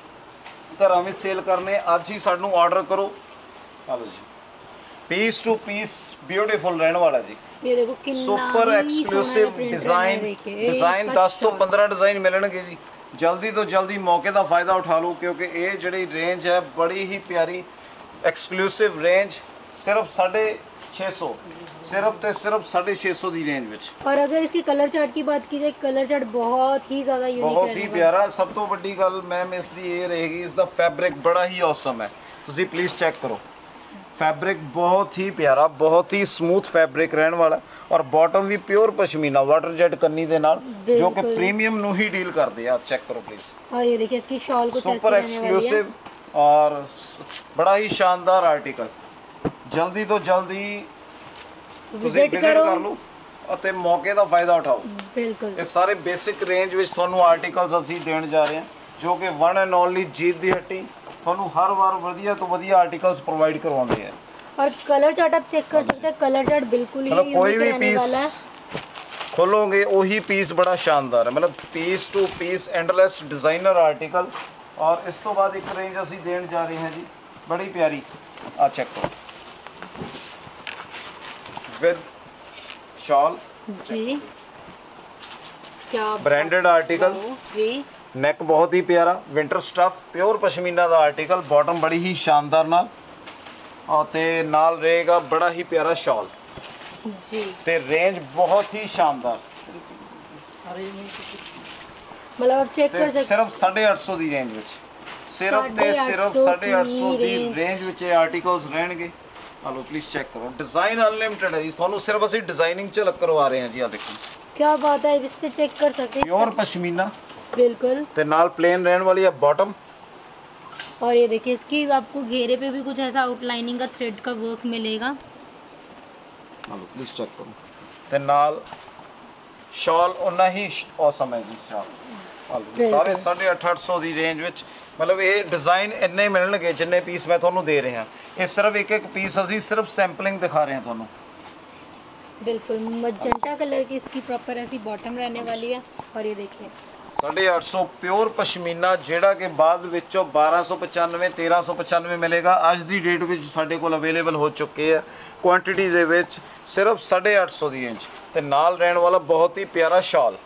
ਘਰਾਂ ਵਿੱਚ ਸੇਲ ਕਰਨੇ, ਅੱਜ ਹੀ ਸਾਨੂੰ ਆਰਡਰ ਕਰੋ। ਆਲੋ ਜੀ, ਪੀਸ ਟੂ ਪੀਸ ਬਿਊਟੀਫੁਲ ਰਹਿਣ ਵਾਲਾ ਜੀ। ये देखो कितना सुपर एक्सक्लूसिव डिजाइन, डिजाइन दस ਤੋਂ ਪੰਦਰਾਂ ਡਿਜ਼ਾਈਨ ਮਿਲਣਗੇ ਜੀ। ਜਲਦੀ ਤੋਂ ਜਲਦੀ ਮੌਕੇ ਦਾ ਫਾਇਦਾ ਉਠਾ ਲਓ, ਕਿਉਂਕਿ ਇਹ ਜਿਹੜੀ ਰੇਂਜ ਹੈ ਬੜੀ ਹੀ ਪਿਆਰੀ ਐਕਸਕਲੂਸਿਵ ਰੇਂਜ, ਸਿਰਫ ਸਾਢੇ ਛੇ ਸੌ, सिर्फ ਤੇ ਸਿਰਫ ਸਾਢੇ ਛੇ ਸੌ ਦੀ ਰੇਂਜ ਵਿੱਚ। और अगर इसकी कलर चार्ट की बात की जाए, कलर चार्ट बहुत ही ज़्यादा यूनिक ਬਹੁਤ ਹੀ ਪਿਆਰਾ। ਸਭ ਤੋਂ ਵੱਡੀ ਗੱਲ ਮੈਮ ਇਸ ਦੀ ਇਹ ਰਹੇਗੀ, ਇਸ ਦਾ ਫੈਬਰਿਕ ਬੜਾ ਹੀ ਔਸਮ ਹੈ। ਤੁਸੀਂ ਪਲੀਜ਼ ਚੈੱਕ ਕਰੋ, फैब्रिक बहुत ही प्यारा, बहुत ही स्मूथ फैब्रिक रहने वाला, और बॉटम भी प्योर पश्मीना वाटर जेट कन्नी दे नाल, जो कि प्रीमियम नु ही डील करते हैं। आप चेक करो प्लीज। और ये देखिए इसकी शॉल कुछ सुपर एक्सक्लूसिव और बड़ा ही शानदार आर्टिकल। जल्दी तो जल्दी विजिट करो कर लो ਅਤੇ ਮੌਕੇ ਦਾ ਫਾਇਦਾ ਉਠਾਓ। ਬਿਲਕੁਲ ਇਹ ਸਾਰੇ ਬੇਸਿਕ ਰੇਂਜ ਵਿੱਚ ਤੁਹਾਨੂੰ ਆਰਟੀਕਲਸ ਅਸੀਂ ਦੇਣ ਜਾ ਰਹੇ ਹਾਂ, ਜੋ ਕਿ one and only Jeet Di Hatti ਤੁਹਾਨੂੰ ਹਰ ਵਾਰ ਵਧੀਆ ਤੋਂ ਵਧੀਆ ਆਰਟੀਕਲਸ प्रोवाइड करवाते हैं। और कलर चार्ट आप चेक कर सकते हैं, कलर चार्ट बिल्कुल ही मतलब कोई भी रहने वाला है। पीस खोलोगे वही पीस बड़ा शानदार है, मतलब piece to piece endless designer article. और इस तो बाद एक रेंज ਅਸੀਂ ਦੇਣ ਜਾ ਰਹੇ ਹਾਂ ਜੀ, बड़ी प्यारी। आ चेक करो विद शॉल जी, क्या ब्रांडेड आर्टिकल जी। नेक बहुत ही प्यारा विंटर स्टफ प्योर पश्मीना का आर्टिकल, बॉटम बड़ी ही शानदार नाल और ते नाल रहेगा बड़ा ही प्यारा शॉल जी। ते रेंज बहुत ही शानदार, मतलब आप चेक कर सकते सिर्फ साढ़े आठ सौ की रेंज विच, सिर्फ ते सिर्फ साढ़े आठ सौ की रेंज विच आर्टिकल्स रहणगे। हेलो प्लीज चेक करो, डिजाइन अनलिमिटेड है जी, थानू सिर्फ ਅਸੀਂ डिजाइनिंग च करवा रहे हैं जी। आ देखो क्या बात है, इस पे चेक कर सकते हैं, प्योर पश्मीना बिल्कुल। ते नाल प्लेन रहने वाली है बॉटम। और ये देखिए इसकी आपको घेरे पे भी कुछ ऐसा आउटलाइनिंग का थ्रेड का वर्क मिलेगा। हेलो प्लीज चेक करो, ते नाल शॉल उन्ना ही औसम है जी शॉल। हेलो सारे साढ़े अठ अठ सौ की रेंज विच, मतलब ये डिज़ाइन इन्ने मिलणगे जिन्ने पीस मैं थानू दे रहे हैं। ये सिर्फ एक एक पीस असी सिर्फ सैंपलिंग दिखा रहे हैं थानू। बिल्कुल मजेंटा कलर की इसकी प्रॉपर ऐसी बॉटम रहने वाली है। और ये देखिए साढ़े आठ सौ प्योर पश्मीना, ਜਿਹੜਾ ਕਿ ਬਾਅਦ ਵਿੱਚੋਂ ਬਾਰਾਂ ਸੌ ਪਚਾਨਵੇਂ ਤੇਰਾਂ ਸੌ ਪਚਾਨਵੇਂ ਮਿਲੇਗਾ। ਅੱਜ ਦੀ ਡੇਟ ਵਿੱਚ ਸਾਡੇ ਕੋਲ ਅਵੇਲੇਬਲ ਹੋ ਚੁੱਕੇ ਆ ਕੁਆਂਟੀਟੀ ਦੇ ਵਿੱਚ ਸਿਰਫ ਸਾਢੇ ਅੱਠ ਸੌ ਦੀ ਰੇਂਜ, ਤੇ ਨਾਲ ਰਹਿਣ ਵਾਲਾ ਬਹੁਤ ਹੀ ਪਿਆਰਾ ਸ਼ਾਲ।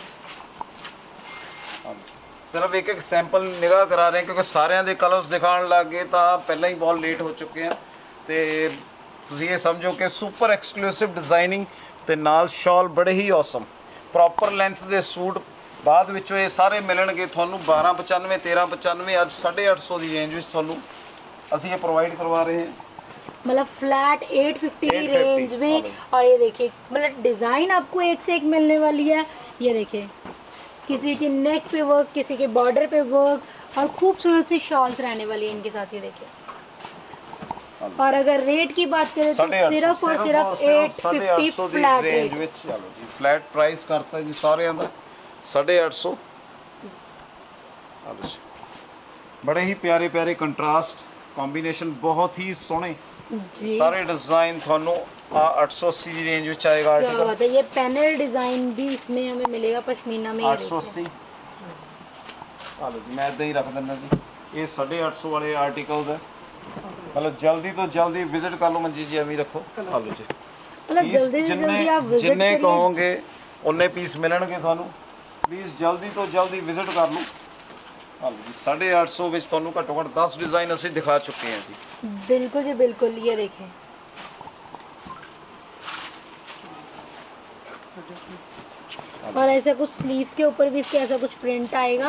ਸਿਰਫ ਇੱਕ ਇੱਕ ਸੈਂਪਲ ਨਿਗਾਹ ਕਰਾ ਰਹੇ ਕਿਉਂਕਿ ਸਾਰਿਆਂ ਦੇ ਕਲਰਸ ਦਿਖਾਉਣ ਲੱਗ ਗਏ ਤਾਂ ਪਹਿਲਾਂ ਹੀ ਬਹੁਤ ਲੇਟ ਹੋ ਚੁੱਕੇ ਆ। ਤੇ ਤੁਸੀਂ ਇਹ ਸਮਝੋ ਕਿ ਸੁਪਰ ਐਕਸਕਲੂਸਿਵ ਡਿਜ਼ਾਈਨਿੰਗ ਤੇ ਨਾਲ ਸ਼ਾਲ ਬੜੇ ਹੀ ਔਸਮ, ਪ੍ਰੋਪਰ ਲੈਂਥ ਦੇ ਸੂਟ ਬਾਅਦ ਵਿੱਚੋਂ ਇਹ ਸਾਰੇ ਮਿਲਣਗੇ ਤੁਹਾਨੂੰ ਬਾਰਾਂ ਪਚਾਨਵੇਂ ਤੇਰਾਂ ਪਚਾਨਵੇਂ, ਅੱਜ ਸਾਢੇ ਅੱਠ ਸੌ ਦੀ ਰੇਂਜ ਵਿੱਚ ਤੁਹਾਨੂੰ ਅਸੀਂ ਇਹ प्रोवाइड करवा रहे हैं। मतलब फ्लैट आठ सौ पचास की रेंज में। और ये देखिए मतलब डिज़ाइन आपको एक से एक मिलने वाली है। ये देखिए किसी के नेक पे वर्क, किसी के बॉर्डर पे वर्क, और खूबसूरत सी शॉल्स रहने वाली है इनके साथ, ये देखिए। और अगर रेट की बात करें तो सिर्फ और सिर्फ एट फिफ्टी फ्लैट रेट ਵਿੱਚ ਚਲੋ ਜੀ ਫਲੈਟ ਪ੍ਰਾਈਸ ਕਰਤਾ ਜੀ ਸਾਰਿਆਂ ਦਾ साढ़े आठ सौ। बड़े ही प्यारे प्यारे कंट्रास्ट कॉम्बिनेशन बहुत ही सोहने जी। सारे डिजाइन ਤੁਹਾਨੂੰ आ आठ सौ अस्सी ਦੀ रेंज ਵਿੱਚ आएगा क्या बात है, ये पैनल डिजाइन भी इसमें हमें मिलेगा पश्मीना में। आठ सौ अस्सी चलो जी मैं इदां ही रख दिंदा जी। ये साढ़े आठ सौ वाले आर्टिकल्स है, मतलब जल्दी तो जल्दी विजिट कर लो मंजी जी, अभी रखो हेलो जी। मतलब जल्दी से जल्दी आप विजिट जिन्ने करिए, कहोगे उन्ने पीस मिलणगे ਤੁਹਾਨੂੰ। प्लीज़ जल्दी तो जल्दी विजिट कर लो। हेलो जी साढ़े आठ सौ ਵਿੱਚ ਤੁਹਾਨੂੰ ਘੱਟੋ ਘੱਟ दस डिज़ाइन ਅਸੀਂ दिखा चुके हैं जी। बिल्कुल जी बिल्कुल, ये देखें और ऐसा कुछ स्लीव्स के ऊपर भी इसके ऐसा कुछ प्रिंट आएगा।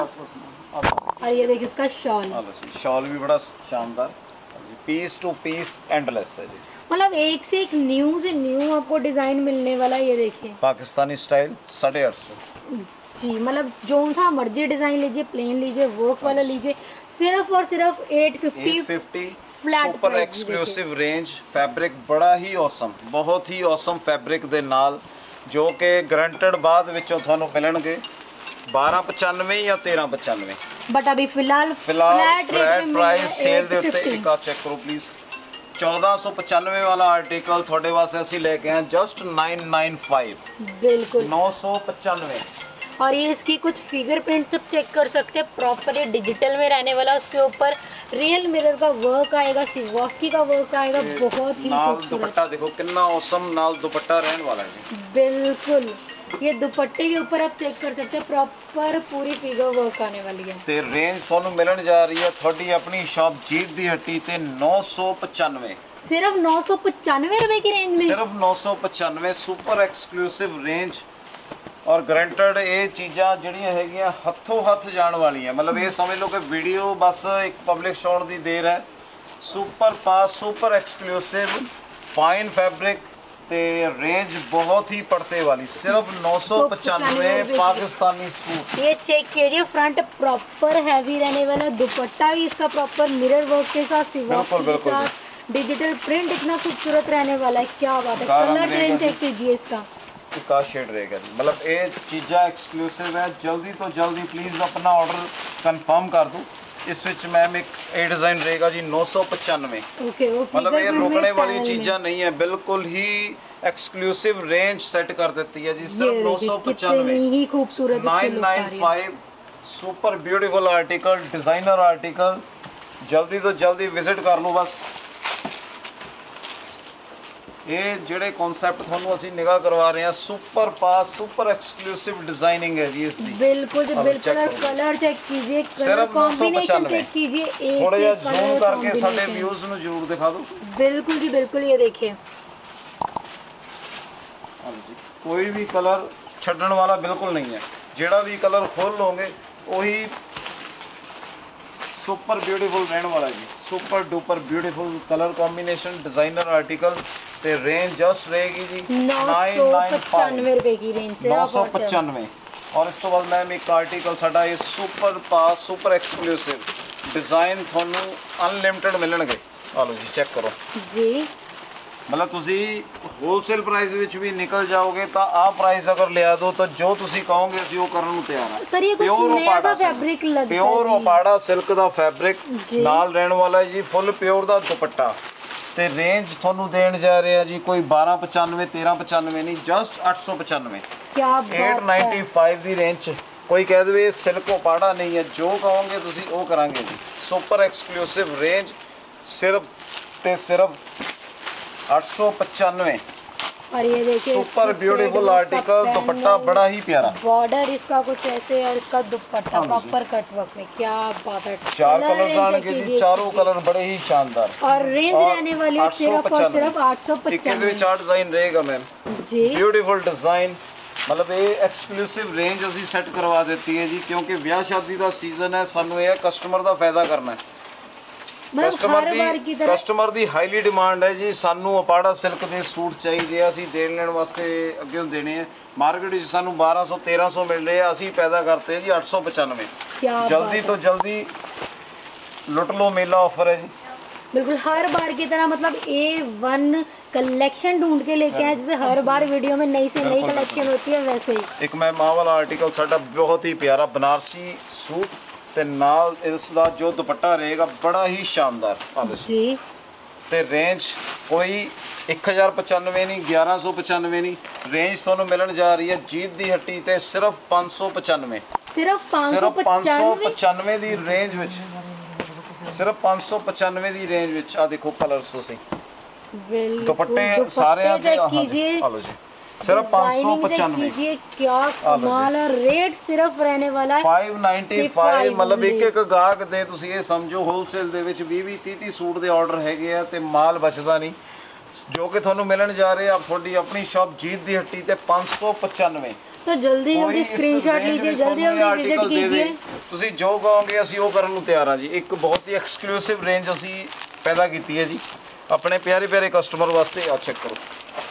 और ये देखिए इसका शॉल, हेलो जी शॉल भी बड़ा शानदार, पीस टू पीस एंडलेस है जी। मतलब एक से एक न्यू से न्यू आपको डिजाइन मिलने वाला है। ये देखिए पाकिस्तानी स्टाइल साढ़े आठ सौ जी, मतलब जो सा मर्जी डिजाइन लीजिए, प्लेन लीजिए, वर्क वाला लीजिए, सिर्फ और सिर्फ eight fifty fifty flat super exclusive range. Fabric बड़ा ही औसम, बहुत ही औसम फैब्रिक ਦੇ ਨਾਲ जो कि ਗਰੰਟਡ ਬਾਅਦ ਵਿੱਚੋਂ ਤੁਹਾਨੂੰ ਮਿਲਣਗੇ बारह पचानवे या तेरह पचानवे। बट अभी फिलहाल फिलहाल फ्लैट फ्लैट प्राइस सेल ਦੇ ਉੱਤੇ ਇੱਕ ਆ ਚੈੱਕ ਕਰੋ प्लीज़। चौदह सौ पचानवे वाला आर्टिकल थोड़े वास्ते ਅਸੀਂ ਲੈ ਕੇ ਆਏ जस्ट नाइन नाइन फाइव। बिल्कुल नौ सौ पचानवे। और ये इसकी कुछ फिगर प्रिंट सब चेक कर सकते हैं, प्रॉपर ये डिजिटल में रहने वाला। उसके ऊपर रियल मिरर का वर्क आएगा, सिवॉस्की का वर्क आएगा, बहुत ही नाल खूबसूरत। दुपट्टा देखो कितना औसम नाल दुपट्टा रहने वाला है जी। बिल्कुल ये दुपट्टे के ऊपर आप चेक कर सकते हैं, प्रॉपर पूरी फिगर वर्क आने वाली है। ਤੇ ਰੇਂਜ ਤੁਹਾਨੂੰ ਮਿਲਣ ਜਾ ਰਹੀ ਹੈ ਤੁਹਾਡੀ ਆਪਣੀ ਸ਼ਾਪ ਜੀਤ ਦੀ ਹੱਟੀ ਤੇ नौ सौ पचानवे। सिर्फ नौ सौ पचानवे रुपए की रेंज में, सिर्फ नौ सौ पचानवे सुपर एक्सक्लूसिव रेंज। और ਗਰੰਟਡ ਇਹ ਚੀਜ਼ਾਂ ਜਿਹੜੀਆਂ ਹੈਗੀਆਂ ਹੱਥੋਂ ਹੱਥ ਜਾਣ ਵਾਲੀਆਂ, ਮਤਲਬ ਇਹ ਸਮਝ ਲਓ ਕਿ ਵੀਡੀਓ ਬਸ ਇੱਕ ਪਬਲਿਕ ਸ਼ੋਣ ਦੀ ਦੇਰ ਹੈ। Super fast super exclusive fine fabric ਤੇ रेंज बहुत ही पड़ते वाली सिर्फ नौ सौ पचानवे पाकिस्तानी सूट। ये चेक कीजिए, फ्रंट प्रॉपर हैवी रहने वाला, दुपट्टा भी इसका प्रॉपर मिरर वर्क के साथ, सिवॉस्की के साथ, डिजिटल प्रिंट इतना खूबसूरत रहने वाला है, क्या बात है। कलर रेंज चेक कीजिए इसका, का शेड रहेगा जी। मतलब ये चीज़ा एक्सक्लूसिव है, जल्दी तो जल्दी प्लीज़ अपना ऑर्डर कंफर्म कर दो। इस विच मैम एक ए डिज़ाइन रहेगा जी नौ सौ पचानवे। ओके वो मतलब ये फिगर रुकने प्रिंट वाली पैनल चीज़ा नहीं है, बिल्कुल ही एक्सक्लूसिव रेंज सेट कर देती है जी। में। सिर्फ ये नौ देखिए, सौ कितनी पचानवे ही खूबसूरत इसकी नाइन लुक आ नाइन रही है। Five super beautiful article, designer article. जल्दी तो जल्दी विजिट कर लो बस। ये ਜਿਹੜੇ ਕਨਸੈਪਟ ਤੁਹਾਨੂੰ ਅਸੀਂ ਨਿਗਾਹ ਕਰਵਾ ਰਹੇ ਹਾਂ सुपर पास सुपर एक्सक्लूसिव डिजाइनिंग है जी इसकी। बिल्कुल जी अब बिल्कुल। check और करो। कलर चेक कीजिए, कलर सिर्फ नौ सौ कॉम्बिनेशन पचानवे। चेक कीजिए, एक थोड़ा से ਜਿਹਾ एक ਜ਼ੂम कलर करके ਸਾਡੇ कॉम्बिनेशन। व्यूज ਨੂੰ ਜ਼ਰੂਰ ਦਿਖਾ ਦਿਓ। बिल्कुल जी बिल्कुल, ये देखिए हाँ जी कोई भी कलर ਛੱਡਣ वाला बिल्कुल नहीं है, ਜਿਹੜਾ भी कलर खोल लोगे वही सुपर ब्यूटीफुल रहने वाला जी। Super duper beautiful colour combination, designer article ते रेंज जस्ट रहेगी जी नौ सौ पचानवे रुपए की रेंज से। नौ आप सौ और चलो। पचानवे। और इस तो बाद मैम एक आर्टिकल साडा ये सुपर पास सुपर एक्सक्लूसिव डिजाइन ਤੁਹਾਨੂੰ अनलिमिटेड मिलणगे। आ लो जी चेक करो जी, मतलब ਤੁਸੀਂ ਹੋਲਸੇਲ ਪ੍ਰਾਈਸ ਵਿੱਚ ਵੀ ਨਿਕਲ ਜਾਓਗੇ ਤਾਂ ਆ ਪ੍ਰਾਈਸ ਅਗਰ ਲਿਆ ਦੋ ਤਾਂ ਜੋ ਤੁਸੀਂ ਕਹੋਗੇ ਅਸੀਂ ਉਹ ਕਰਨ ਨੂੰ ਤਿਆਰ ਹਾਂ। सर ये कुछ Pure नया सा opaड़ा silk। फैब्रिक लगता ਪਿਓਰ है opaड़ा ਸਿਲਕ ਦਾ ਫੈਬਰਿਕ ਜੀ। ਨਾਲ ਰਹਿਣ ਵਾਲਾ ਹੈ ਜੀ, ਫੁੱਲ ਪਿਓਰ ਦਾ ਦੁਪੱਟਾ ਤੇ ਰੇਂਜ ਤੁਹਾਨੂੰ ਦੇਣ ਜਾ ਰਿਹਾ ਜੀ ਕੋਈ बारह पचानवे तेरह पचानवे ਨਹੀਂ, ਜਸਟ आठ सौ पचानवे। क्या आठ बात सौ पचानवे ਦੀ ਰੇਂਜ ਚ ਕੋਈ ਕਹਿ ਦੇਵੇ ਸਿਲਕ opaड़ा ਨਹੀਂ ਹੈ, ਜੋ ਕਹੋਗੇ ਤੁਸੀਂ ਉਹ ਕਰਾਂਗੇ ਜੀ। ਸੁਪਰ ਐਕਸਕਲੂਸਿਵ ਰੇਂਜ सिर्फ ਤੇ सिर्फ आठ सौ पचानवे। और ये देखिए सुपर ब्यूटीफुल आर्टिकल, दुपट्टा बड़ा ही प्यारा, बॉर्डर इसका कुछ ऐसे और इसका दुपट्टा प्रॉपर कट वर्क में, क्या बात है। चार कलर आएंगे जी, चारों कलर बड़े ही शानदार। और रेंज रहने वाली है सिर्फ और सिर्फ आठ सौ एक पचानवे चार डिजाइन रहेगा मैम जी। ब्यूटीफुल डिजाइन, मतलब ये एक्सक्लूसिव रेंज ਅਸੀਂ ਸੈੱਟ ਕਰਵਾ ਦਿੱਤੀ ਹੈ ਜੀ, ਕਿਉਂਕਿ ਵਿਆਹ ਸ਼ਾਦੀ ਦਾ ਸੀਜ਼ਨ ਹੈ, ਸਾਨੂੰ ਇਹ ਕਸਟਮਰ ਦਾ ਫਾਇਦਾ ਕਰਨਾ ਹੈ। ਕਸਟਮਰ ਦੀ ਕਸਟਮਰ ਦੀ ਹਾਈਲੀ ਡਿਮਾਂਡ ਹੈ ਜੀ, ਸਾਨੂੰ opaड़ा ਸਿਲਕ ਦੇ ਸੂਟ ਚਾਹੀਦੇ ਆ, ਅਸੀਂ ਦੇਣ ਲੈਣ ਵਾਸਤੇ ਅੱਗੇ ਦੇਣੇ ਆ। ਮਾਰਕੀਟ ਵਿੱਚ ਸਾਨੂੰ बारह सौ तेरह सौ ਮਿਲ ਰਹੇ ਆ, ਅਸੀਂ ਪੈਦਾ ਕਰਤੇ ਜੀ आठ सौ पचानवे। ਜਲਦੀ ਤੋਂ ਜਲਦੀ लुट लो मेला ऑफर है जी। बिल्कुल हर बार की तरह मतलब ए वन कलेक्शन ढूंढ के लेके आए, जैसे हर बार वीडियो में नई से नई कलेक्शन होती है वैसे ही। एक मैं मां वाला आर्टिकल साडा बहुत ही प्यारा बनारसी सूट ते नाल इसदा जो दुपट्टा रहेगा बड़ा ही शानदार जी। ते रेंज कोई एक हज़ार पचानवे नहीं, ग्यारह सौ पचानवे नहीं, रेंज ਤੁਹਾਨੂੰ ਮਿਲਣ ਜਾ ਰਹੀ ਹੈ ਜੀਤ ਦੀ ਹੱਟੀ ਤੇ ਸਿਰਫ ਪੰਜ ਸੌ ਪਚਾਨਵੇਂ, ਸਿਰਫ ਪੰਜ ਸੌ ਪੰਜ ਸੌ ਪਚਾਨਵੇਂ ਦੀ ਰੇਂਜ ਵਿੱਚ, ਸਿਰਫ ਪੰਜ ਸੌ ਪਚਾਨਵੇਂ ਦੀ ਰੇਂਜ ਵਿੱਚ। ਆ ਦੇਖੋ ਕਲਰਸ ਤੁਸੀਂ, ਦੁਪੱਟੇ ਸਾਰਿਆਂ ਦੇ ਆ ਲਓ ਜੀ, सिर्फ पाँच सौ पचानवे। क्या कमाल है, रेट सिर्फ रहने वाला है पाँच सौ पचानवे। मतलब एक एक गाहक ਦੇ ਤੁਸੀਂ ਇਹ ਸਮਝੋ ਹੋਲਸੇਲ ਦੇ ਵਿੱਚ ਵੀਹ ਵੀਹ ਤੀਹ ਤੀਹ ਸੂਟ ਦੇ ਆਰਡਰ ਹੈਗੇ ਆ ਤੇ ਮਾਲ ਬਚਦਾ ਨਹੀਂ, ਜੋ ਕਿ ਤੁਹਾਨੂੰ ਮਿਲਣ ਜਾ ਰਹੇ ਆ ਤੁਹਾਡੀ ਆਪਣੀ ਸ਼ਾਪ ਜੀਤ ਦੀ ਹੱਟੀ ਤੇ ਪੰਜ ਸੌ ਪਚਾਨਵੇਂ। तो जल्दी जल्दी स्क्रीनशॉट लीजिए, जल्दी जल्दी विजिट कीजिए। ਤੁਸੀਂ ਜੋ ਕਹੋਗੇ ਅਸੀਂ ਉਹ ਕਰਨ ਨੂੰ ਤਿਆਰ ਆ ਜੀ। ਇੱਕ ਬਹੁਤ ਹੀ ਐਕਸਕਲੂਸਿਵ ਰੇਂਜ ਅਸੀਂ ਪੈਦਾ ਕੀਤੀ ਹੈ ਜੀ ਆਪਣੇ ਪਿਆਰੇ ਪਿਆਰੇ ਕਸਟਮਰ ਵਾਸਤੇ। ਆ ਚੈੱਕ ਕਰੋ,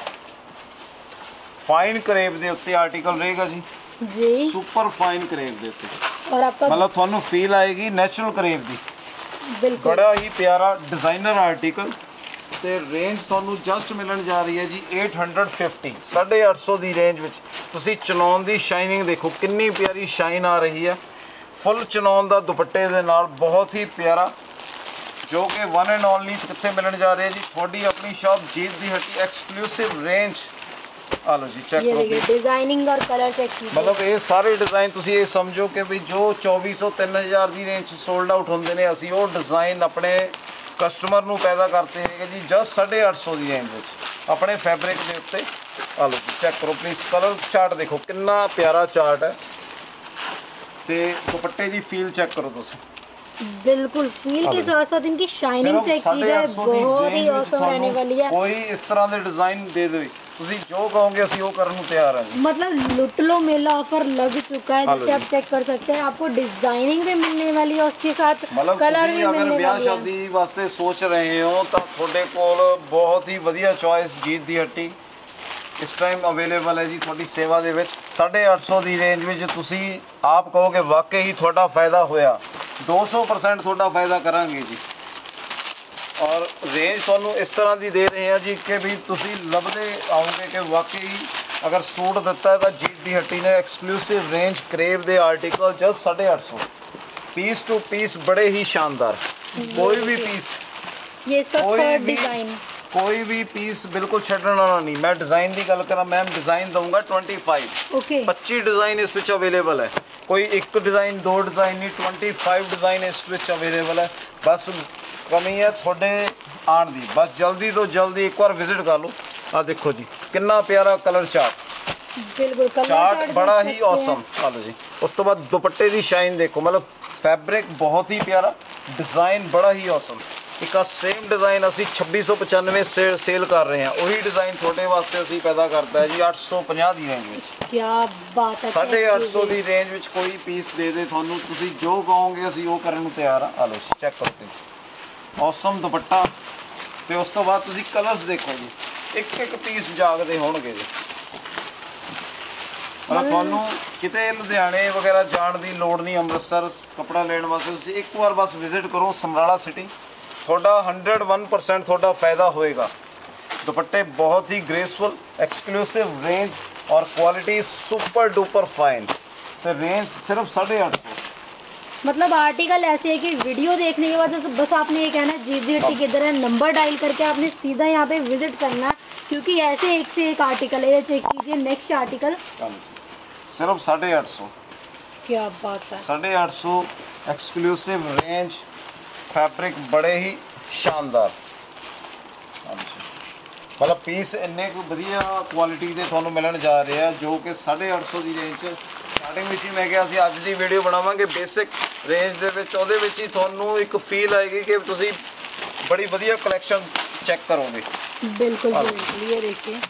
फाइन करेब दे उत्ते आर्टिकल रहेगा जी जी, सुपर फाइन करेब दे उत्ते, और आपका मतलब थानू फील आएगी नेचुरल करेब दी। बिल्कुल बड़ा ही प्यारा डिजाइनर आर्टिकल ते रेंज थानू जस्ट मिलन जा रही है जी आठ सौ पचास, साढ़े आठ सौ दी रेंज विच। तुसी चनौन दी शाइनिंग देखो कितनी प्यारी शाइन आ रही है, फुल चनौन दा दुपट्टे दे नाल बहुत ही प्यारा, जो कि वन एंड ओनली कित्थे मिलन जा रही है जी थोड़ी अपनी shop Jeet Di Hatti exclusive range. आ लो जी चेक करो, डिजाइनिंग और कलर चेक कीजिए। मतलब ये सारे डिजाइन तुसी ये समझो कि भी जो चौबीस सौ तीन हज़ार दी रेंज सोल्ड आउट होंदे ने, असी वो डिजाइन अपने कस्टमर नू पैदा करते हैं जी जस्ट साढ़े आठ सौ दी रेंज विच अपने फैब्रिक के उत्ते। आ लो जी चेक करो प्लीज़, कलर चार्ट देखो कितना प्यारा चार्ट है ते दुपट्टे दी फील चेक करो तुसी, बिल्कुल फील के साथ साथ इनकी शाइनिंग चेक की जाए, बहुत ही औसम रहने वाली है। कोई इस तरह के डिजाइन दे दो तुसी जो कहोगे ਅਸੀਂ ਉਹ ਕਰਨ ਨੂੰ ਤਿਆਰ ਹਾਂ ਜੀ। मतलब लुट लो मेला ऑफर लग चुका है, जैसे आप चेक कर सकते हैं। आपको डिजाइनिंग भी मिलने वाली है, उसके साथ मतलब कलर भी अगर मिलने ਵਿਆਹ वाली है। ਸ਼ਾਦੀ ਵਾਸਤੇ ਸੋਚ ਰਹੇ ਹੋ ਤਾਂ ਤੁਹਾਡੇ ਕੋਲ ਬਹੁਤ ਹੀ ਵਧੀਆ ਚੋਇਸ ਜੀਤ ਦੀ ਹੱਟੀ ਇਸ ਟਾਈਮ ਅਵੇਲੇਬਲ ਹੈ ਜੀ ਤੁਹਾਡੀ ਸੇਵਾ ਦੇ ਵਿੱਚ। ਸਾਢੇ ਅੱਠ ਸੌ ਦੀ ਰੇਂਜ ਵਿੱਚ ਤੁਸੀਂ ਆਪ ਕਹੋਗੇ ਵਾਕਈ ਹੀ ਤੁਹਾਡਾ ਫਾਇਦਾ ਹੋਇਆ, दो सौ परसेंट ਤੁਹਾਡਾ ਫਾਇਦਾ ਕਰਾਂਗੇ ਜੀ। और रेंज ਤੁਹਾਨੂੰ इस तरह ਦੀ ਦੇ ਰਹੇ ਹਾਂ ਜੀ ਕਿ ਵੀ ਤੁਸੀਂ ਲੱਭਦੇ ਆਓਗੇ ਕਿ ਵਾਕਈ ਅਗਰ ਸੂਟ ਦਿੱਤਾ ਹੈ ਤਾਂ ਜੀਤ ਦੀ ਹੱਟੀ ਨੇ ਐਕਸਕਲੂਸਿਵ ਰੇਂਜ ਕਰੇਵ ਦੇ ਆਰਟੀਕਲ ਜਸਟ साढ़े आठ सौ, पीस टू पीस बड़े ही शानदार। कोई भी पीस, ये इसका थर्ड डिजाइन, कोई भी पीस बिल्कुल छड्डण वाला नहीं। मैं डिज़ाइन की गल करा मैम, डिज़ाइन दूंगा पच्चीस, ओके पच्चीस डिज़ाइन इस विच अवेलेबल है, कोई एक डिज़ाइन दो डिज़ाइन नहीं, पच्चीस डिज़ाइन इस विच अवेलेबल है। बस कमी है थोड़े आन दी, बस जल्दी तो जल्दी एक बार विजिट कर लो। आ देखो जी कितना प्यारा कलर चार्ट, बिल्कुल कलर चार्ट बड़ा ही औसम। आ लो जी, उस तो बाद दुपट्टे की शाइन देखो, मतलब फैब्रिक बहुत ही प्यारा, डिज़ाइन बड़ा ही औसम। एक सेम डिज़ाइन असी छब्बीस सौ पचानवे से सेल कर रहे हैं, वही डिज़ाइन थोड़े वास्ते असी पैदा करता है जी आठ सौ पचास की रेंज में। क्या बात है, साढ़े आठ सौ की रेंज में कोई पीस दे दे थानू, तुसी जो कहोगे असी वो करने को तैयार हाँ। आ लो चेक करो प्लीज़, औसम दुपट्टा ते उस तो बाद तुसी कलर्स देखो जी, एक एक पीस जागदे होणगे जी। मतलब थानू किते लुधियाने वगैरह जाण दी लोड़ नहीं, अमृतसर कपड़ा लेने वास्ते तुसी एक बार बस विजिट करो समराला सिटी, थोड़ा हंड्रेड वन परसेंट थोड़ा फ़ायदा होएगा। दुपट्टे बहुत ही ग्रेसफुल, एक्सक्लूसिव रेंज और क्वालिटी सुपर डुपर फाइन, तो रेंज सिर्फ साढ़े आठ सौ। मतलब आर्टिकल ऐसे है कि वीडियो देखने के बाद बस आपने ये कहना है जीत दी हट्टी किधर है, नंबर डायल करके आपने सीधा यहाँ पे विजिट करना है, क्योंकि ऐसे एक से एक आर्टिकल है। ये चेक कीजिए नेक्स्ट आर्टिकल, सिर्फ साढ़े आठ सौ। क्या बात है, साढ़े आठ सौ एक्सक्लूसिव रेंज, फैब्रिक बड़े ही शानदार। मतलब पीस इन्ने को वधिया क्वालिटी के थानू मिलन जा रहे हैं, जो कि साढ़े आठ सौ की रेंज स्टार्टिंग में ही मैं क्या सी अज की वीडियो बनावांगे बेसिक रेंज दे विच, ओहदे विच ही थानू एक फील आएगी कि तुसी बड़ी वधिया कलैक्शन चेक करोगे। बिल्कुल बिल्कुल, ये देखिए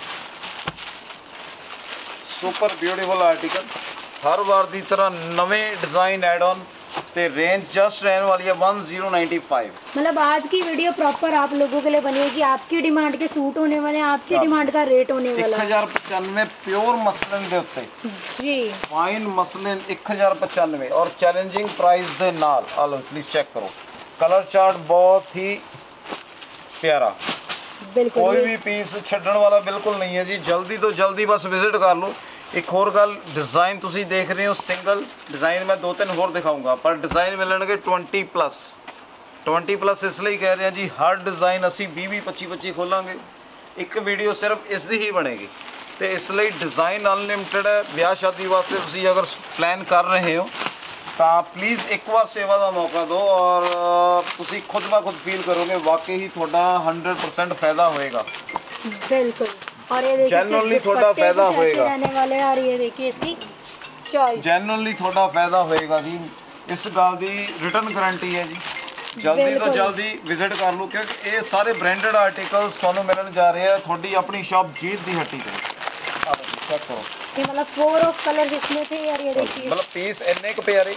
सुपर ब्यूटीफुल आर्टिकल, हर बार की तरह नवे डिज़ाइन एड ऑन ते रेंज जस्ट रहने वाली है वन जीरो नाइन्टी फाइव। मतलब आज की वीडियो प्रॉपर आप लोगों के लिए बनी है कि आपकी डिमांड के सूट होने वाले हैं, आपकी डिमांड का रेट होने वाला है। एक हज़ार पचानवे प्योर मसलिन दे उत्ते जी, फाइन मसलिन एक हज़ार पचानवे और चैलेंजिंग प्राइस दे नाल। आ लो प्लीज चेक करो, कलर चार्ट बहुत ही प्यारा, बिल्कुल कोई ये- भी पीस छड्डण वाला बिल्कुल नहीं है जी। जल्दी तो जल्दी बस विजिट कर लो। एक होर गल, डिज़ाइन तुसी देख रहे हो सिंगल डिज़ाइन, मैं दो तीन होर दिखाऊंगा, पर डिज़ाइन मिलणगे ट्वेंटी प्लस। ट्वेंटी प्लस इसलिए कह रहे हैं जी, हर डिज़ाइन असी बीस बीस पच्चीस पच्चीस खोलांगे, एक वीडियो सिर्फ इसकी ही बनेगी। तो इसलिए डिज़ाइन अनलिमिटेड है। ब्याह शादी वास्ते तुसी अगर प्लान कर रहे हो तो प्लीज़ एक बार सेवा का मौका दो, और तुसी खुद ब खुद फील करोगे वाकई ही थोड़ा हंड्रेड परसेंट फ़ायदा होएगा। बिल्कुल। और ये देखिए Genuinely इसके थोड़ा दुपट्टे फायदा कुछ ऐसे होएगा। रहने वाले हैं, और ये देखिए इसकी चॉइस। जैनुअली थोड़ा फायदा होएगा जी। इस गल की रिटर्न गारंटी है जी। जल्दी तो बिल्कुल। जल्दी विजिट कर लो, क्योंकि ये सारे ब्रांडेड आर्टिकल्स ਤੁਹਾਨੂੰ मिलन जा रहे हैं थोड़ी अपनी शॉप जीत दी हट्टी पे। चेक करो, ये मतलब फोर ऑफ कलर इसमें थे, और ये देखिए मतलब पीस इन्ने क प्यारे,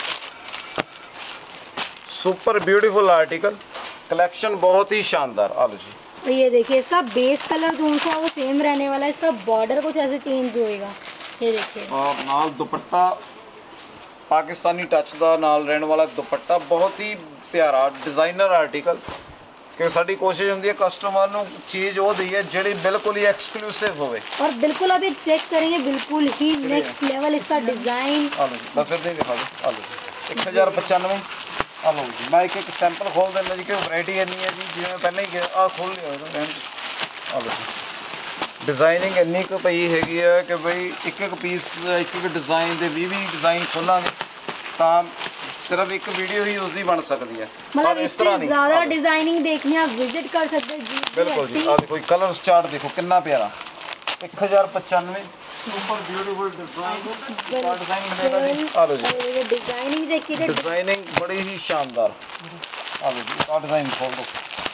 सुपर ब्यूटीफुल आर्टिकल, कलेक्शन बहुत ही शानदार। आलो जी, और ये देखिए इसका बेस कलर जो सा वो सेम रहने वाला है, इसका बॉर्डर कुछ ऐसे चेंज होएगा। ये देखिए और नाल दुपट्टा पाकिस्तानी टच का नाल रहने वाला दुपट्टा, बहुत ही प्यारा डिज़ाइनर आर्टिकल। कि साडी कोशिश होंदी है कस्टमर नूं चीज़ वो दी है जिहड़ी बिल्कुल ही एक्सक्लूसिव होवे। और बिल्कुल अभी चेक करेंगे, बिल्कुल ही नेक्स्ट लेवल इसका डिज़ाइन। आलो जी, बस इतना ही दिखा दो। आलो जी, एक हज़ार पचानवे। आलो जी, मैं एक एक सैंपल खोल देना जी, कि वैरायटी इन्नी है जी, जिवें पहले ही आ खोल लिया होगा रहन दो। आलो जी, डिज़ाइनिंग इन्नी क पई हैगी है कि बई एक एक पीस एक एक डिज़ाइन दे बीस बीस डिज़ाइन खोलांगे तां सिर्फ एक वीडियो ही उसकी बन सकती है। मतलब और इस इससे तरह नहीं। ज़्यादा आलो, डिज़ाइनिंग देखनी आप विजिट कर सकते हैं जी। बिल्कुल जी। आ देखो कलर चार्ट देखो कितना प्यारा, एक हज़ार पचानवे, सुपर ब्यूटीफुल डिज़ाइन डिज़ाइन मिलेगा जी। आलो जी, डिज़ाइनिंग देखिए, डिज़ाइनिंग बड़ी ही शानदार। आलो जी, आ डिज़ाइन खोल दो।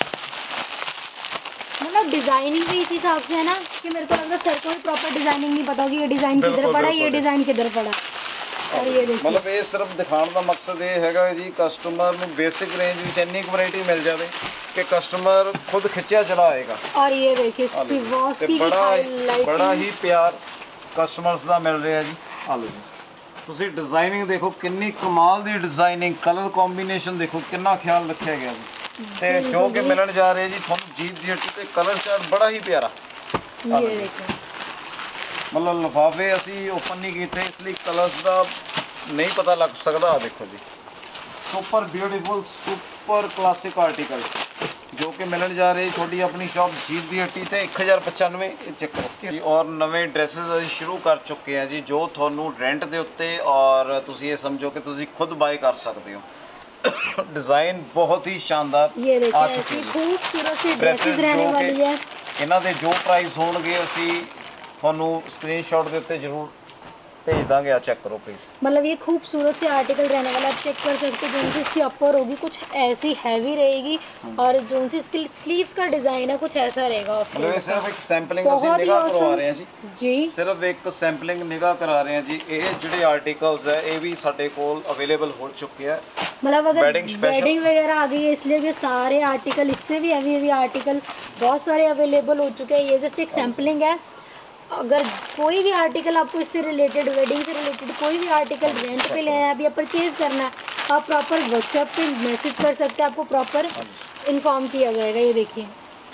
मतलब डिज़ाइनिंग भी इस हिसाब से है ना कि मेरे को लगता है सर को भी प्रॉपर डिज़ाइनिंग नहीं पता कि ये डिज़ाइन किधर बिल्कुल, पड़ा, ये बिल्कुल। डिज़ाइन किधर पड़ा। और ये देखिए मतलब ये सिर्फ दिखाने का मकसद ये हैगा जी, कस्टमर ਨੂੰ बेसिक रेंज ਵਿੱਚ ਇੰਨੀ ਕੁ वैरायटी मिल जाए कि कस्टमर खुद खिंचिया चला आएगा। और ये देखिए आलो जी, सिवास्की ते की बड़ा हाईलाइटिंग। बड़ा ही प्यार कस्टमर्स ਦਾ मिल ਰਿਹਾ ਜੀ। ਆਲੋ ਜੀ, ਤੁਸੀਂ ਡਿਜ਼ਾਈਨਿੰਗ ਦੇਖੋ ਕਿੰਨੀ ਕਮਾਲ ਦੀ ਡਿਜ਼ਾਈਨਿੰਗ, ਕਲਰ ਕੰਬੀਨੇਸ਼ਨ ਦੇਖੋ ਕਿੰਨਾ ਖਿਆਲ ਰੱਖਿਆ ਗਿਆ ਜੀ। ਤੇ ਜੋ ਕਿ ਮਿਲਣ ਜਾ ਰਹੇ ਜੀ ਤੁਹਾਨੂੰ ਜੀਤ ਦੀ ਹੱਟੀ ਤੇ ਕਲਰ ਚਾਰਟ ਬੜਾ ਹੀ ਪਿਆਰਾ। ये देखिए मतलब लिफाफे असी ओपन नहीं किए इसलिए कलर्स का नहीं पता लग सकता। आ देखो जी, super beautiful super classic article जो कि मिलन जा रही थोड़ी अपनी शॉप जीत दी हट्टी ते एक हज़ार पचानवे चेक करो जी। और नवे ड्रेसेस असी शुरू कर चुके हैं जी, जो थोनू रेंट के उत्ते और तुसी ये समझो कि तुसी खुद बाय कर सकते हो। डिज़ाइन बहुत ही शानदार ये आ देखिए चुकी ऐसी है। खूबसूरत सी ड्रेसेस ड्रेसेस रहने जो वाली कि है। ਇਹਨਾਂ ਦੇ ਜੋ ਪ੍ਰਾਈਸ ਹੋਣਗੇ ਅਸੀਂ ਤੁਹਾਨੂੰ ਸਕਰੀਨਸ਼ਾਟ ਦੇ ਉੱਤੇ ਜ਼ਰੂਰ भेज देंगे। आप चेक करो प्लीज़। मतलब ये खूबसूरत से आर्टिकल रहने वाला, आप चेक कर सकते हैं। जो सी इसकी अपर होगी कुछ ऐसी हैवी रहेगी, और जो सी इसकी स्लीव्स का डिज़ाइन है कुछ ऐसा रहेगा। मतलब ये सिर्फ एक सैंपलिंग ਅਸੀਂ बहुत ही ਨਿਗਾਹ ਕਰਵਾ awesome। ਰਹੇ ਹਾਂ ਜੀ जी ਸਿਰਫ ਇੱਕ ਸੈਂਪਲਿੰਗ ਨਿਗਾਹ ਕਰਾ ਰਹੇ ਹਾਂ ਜੀ। ਇਹ ਜਿਹੜੇ ਆਰਟੀਕल्स ਹੈ ਇਹ ਵੀ ਸਾਡੇ ਕੋਲ ਅਵੇਲੇਬਲ ਹੋ ਚੁੱਕੇ ਹੈ। मतलब अगर Wedding special। वेडिंग वगैरह आ गई है, इसलिए भी सारे आर्टिकल, इससे भी हैवी हैवी आर्टिकल बहुत सारे अवेलेबल हो चुके हैं। ये जैसे एक सैम्पलिंग है। अगर कोई भी आर्टिकल आपको इससे रिलेटेड, वेडिंग से रिलेटेड कोई भी आर्टिकल रेंट पे लेना है या परचेज़ करना है, आप प्रॉपर व्हाट्सएप पे मैसेज कर सकते हैं, आपको प्रॉपर इन्फॉर्म किया जाएगा। ये देखिए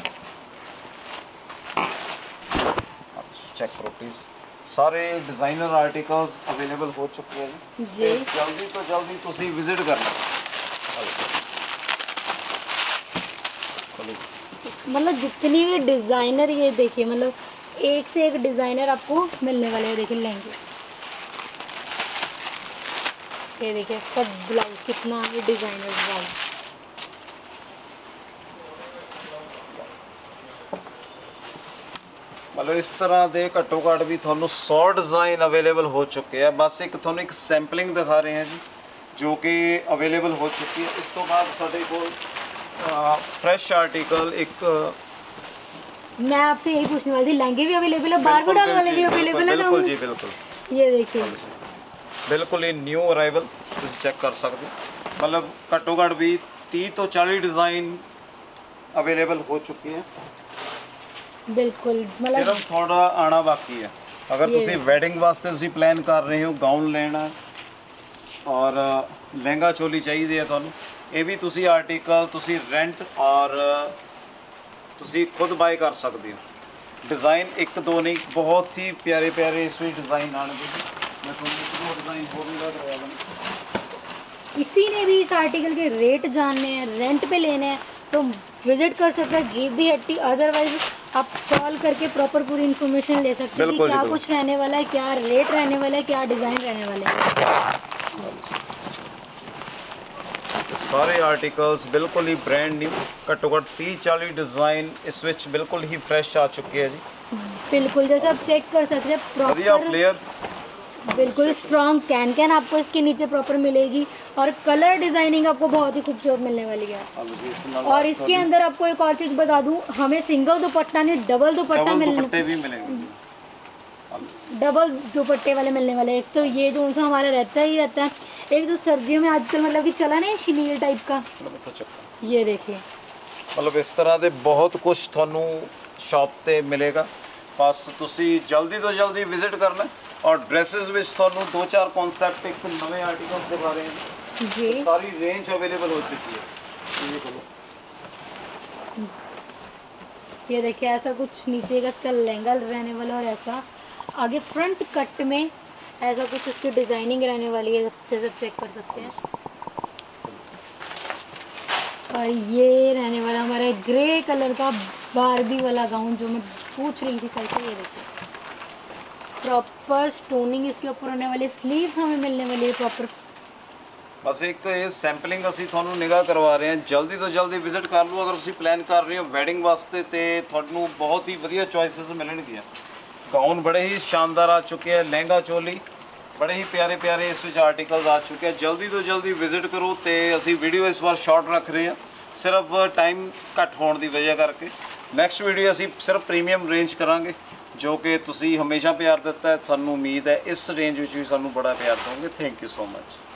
चेक करो प्लीज़, सारे डिज़ाइनर आर्टिकल्स अवेलेबल हो चुके हैं जी। ते जल्दी तो जल्दी तुसी विजिट करना। मतलब जितनी भी डिज़ाइनर, ये देखिए मतलब एक से एक डिज़ाइनर आपको मिलने वाले हैं। देखिए लहंगे, ये देखिए इसका ब्लाउज कितना ये डिज़ाइनर ब्लाउज। मतलब इस तरह के घट्टो घट्ट भी थोनों सौ डिज़ाइन अवेलेबल हो चुके हैं। बस एक थोनों एक सैंपलिंग दिखा रहे हैं जी जो कि अवेलेबल हो चुकी है। इस तो बाद साढ़े को फ्रैश आर्टिकल एक मैं आपसे यही पूछने वाली थी, लहंगे भी अवेलेबल है, बार डाल वाले भी अवेलेबल है ना? बिल्कुल जी बिल्कुल। ये देखिए बिल्कुल ही न्यू अराइवल तुम चेक कर सकते हो। मतलब घट्टो घट्ट भी तीस तो चालीस डिज़ाइन अवेलेबल हो चुके हैं। बिल्कुल मतलब सिर्फ थोड़ा आना बाकी है। अगर ये तुसी वेडिंग वास्ते तुसी प्लान कर रहे हो, गाउन लेना और लहंगा चोली चाहिए है ਤੁਹਾਨੂੰ ਇਹ ਵੀ ਤੁਸੀਂ ਆਰਟੀਕਲ ਤੁਸੀਂ ਰੈਂਟ ਔਰ ਤੁਸੀਂ ਖੁਦ ਬਾਈ ਕਰ ਸਕਦੇ ਹੋ। डिज़ाइन एक दो नहीं, बहुत ही प्यारे प्यारे इसमें डिज़ाइन आने देंगे। मैं तुम्हें एक दो डिज़ाइन वो भी लगा करवा दूँ। किसी ने भी इस आर्टिकल के रेट जानने हैं, रेंट पे लेने हैं, तो विजिट कर सकते हैं जीत दी हट्टी। अदरवाइज आप कॉल करके प्रॉपर पूरी इन्फॉर्मेशन ले सकते हैं कि क्या कुछ रहने वाला है, क्या रेट रहने वाला है, क्या डिज़ाइन रहने वाले हैं। सारे आर्टिकल्स बिल्कुल ही ब्रांड न्यू, घट्टो घट्ट तीस चालीस डिज़ाइन इस विच बिल्कुल ही फ्रेश आ चुके हैं जी। बिल्कुल जैसे आप चेक कर सकते हैं बढ़िया फ्लेयर, बिल्कुल स्ट्रॉन्ग कैन कैन आपको इसके नीचे प्रॉपर मिलेगी और कलर डिजाइनिंग आपको बहुत ही खूबसूरत मिलने वाली है। और इसके अंदर आपको एक और चीज़ बता दूं, हमें सिंगल दुपट्टा नहीं डबल दुपट्टा मिलने भी मिलेंगे, डबल दुपट्टे वाले मिलने वाले। एक तो ये जो उनसा हमारा रहता ही रहता है, एक जो सर्दियों में आजकल मतलब कि चला नहीं शिनील टाइप का, ये देखिए मतलब इस तरह के बहुत कुछ थानू शॉप पे मिलेगा। बस तुसी जल्दी तो जल्दी विजिट करना। और ड्रेसेस में थानू दो चार कॉन्सेप्ट एक नवे आर्टिकल्स दिखा रहे हैं जी, तो सारी रेंज अवेलेबल हो चुकी है। ये, ये देखिए ऐसा कुछ नीचे का इसका लहंगा रहने वाला और ऐसा आगे फ्रंट कट में ऐसा कुछ इसकी डिजाइनिंग रहने वाली है, जैसे आप चेक कर सकते हैं। और ये रहने वाला हमारा ग्रे कलर का बारबी वाला गाउन जो मैं पूछ रही थी सर से। ये देखिए प्रॉपर स्टोनिंग इसके ऊपर होने वाली, स्लीव्स हमें मिलने वाली है प्रॉपर। बस एक ये सैंपलिंग असी थानू निगाह करवा रहे हैं, जल्दी तो जल्दी विजिट कर लो। अगर तुम प्लान कर रहे हो वैडिंग वास्ते तो थानू बहुत ही वधिया चॉइसेस मिलणगियां। गाउन बड़े ही शानदार आ चुके हैं, लहंगा चोली बड़े ही प्यारे प्यारे इस विच आर्टिकल्स आ चुके हैं। जल्दी तो जल्दी विजिट करो। तो असी वीडियो इस बार शॉर्ट रख रहे हैं सिर्फ टाइम घट होने की वजह करके। नैक्सट वीडियो असी सिर्फ प्रीमियम रेंज करांगे जो कि तुसी हमेशा प्यार दिता है। सानू उम्मीद है इस रेंज में भी सानू बड़ा प्यार दोगे। Thank you so much.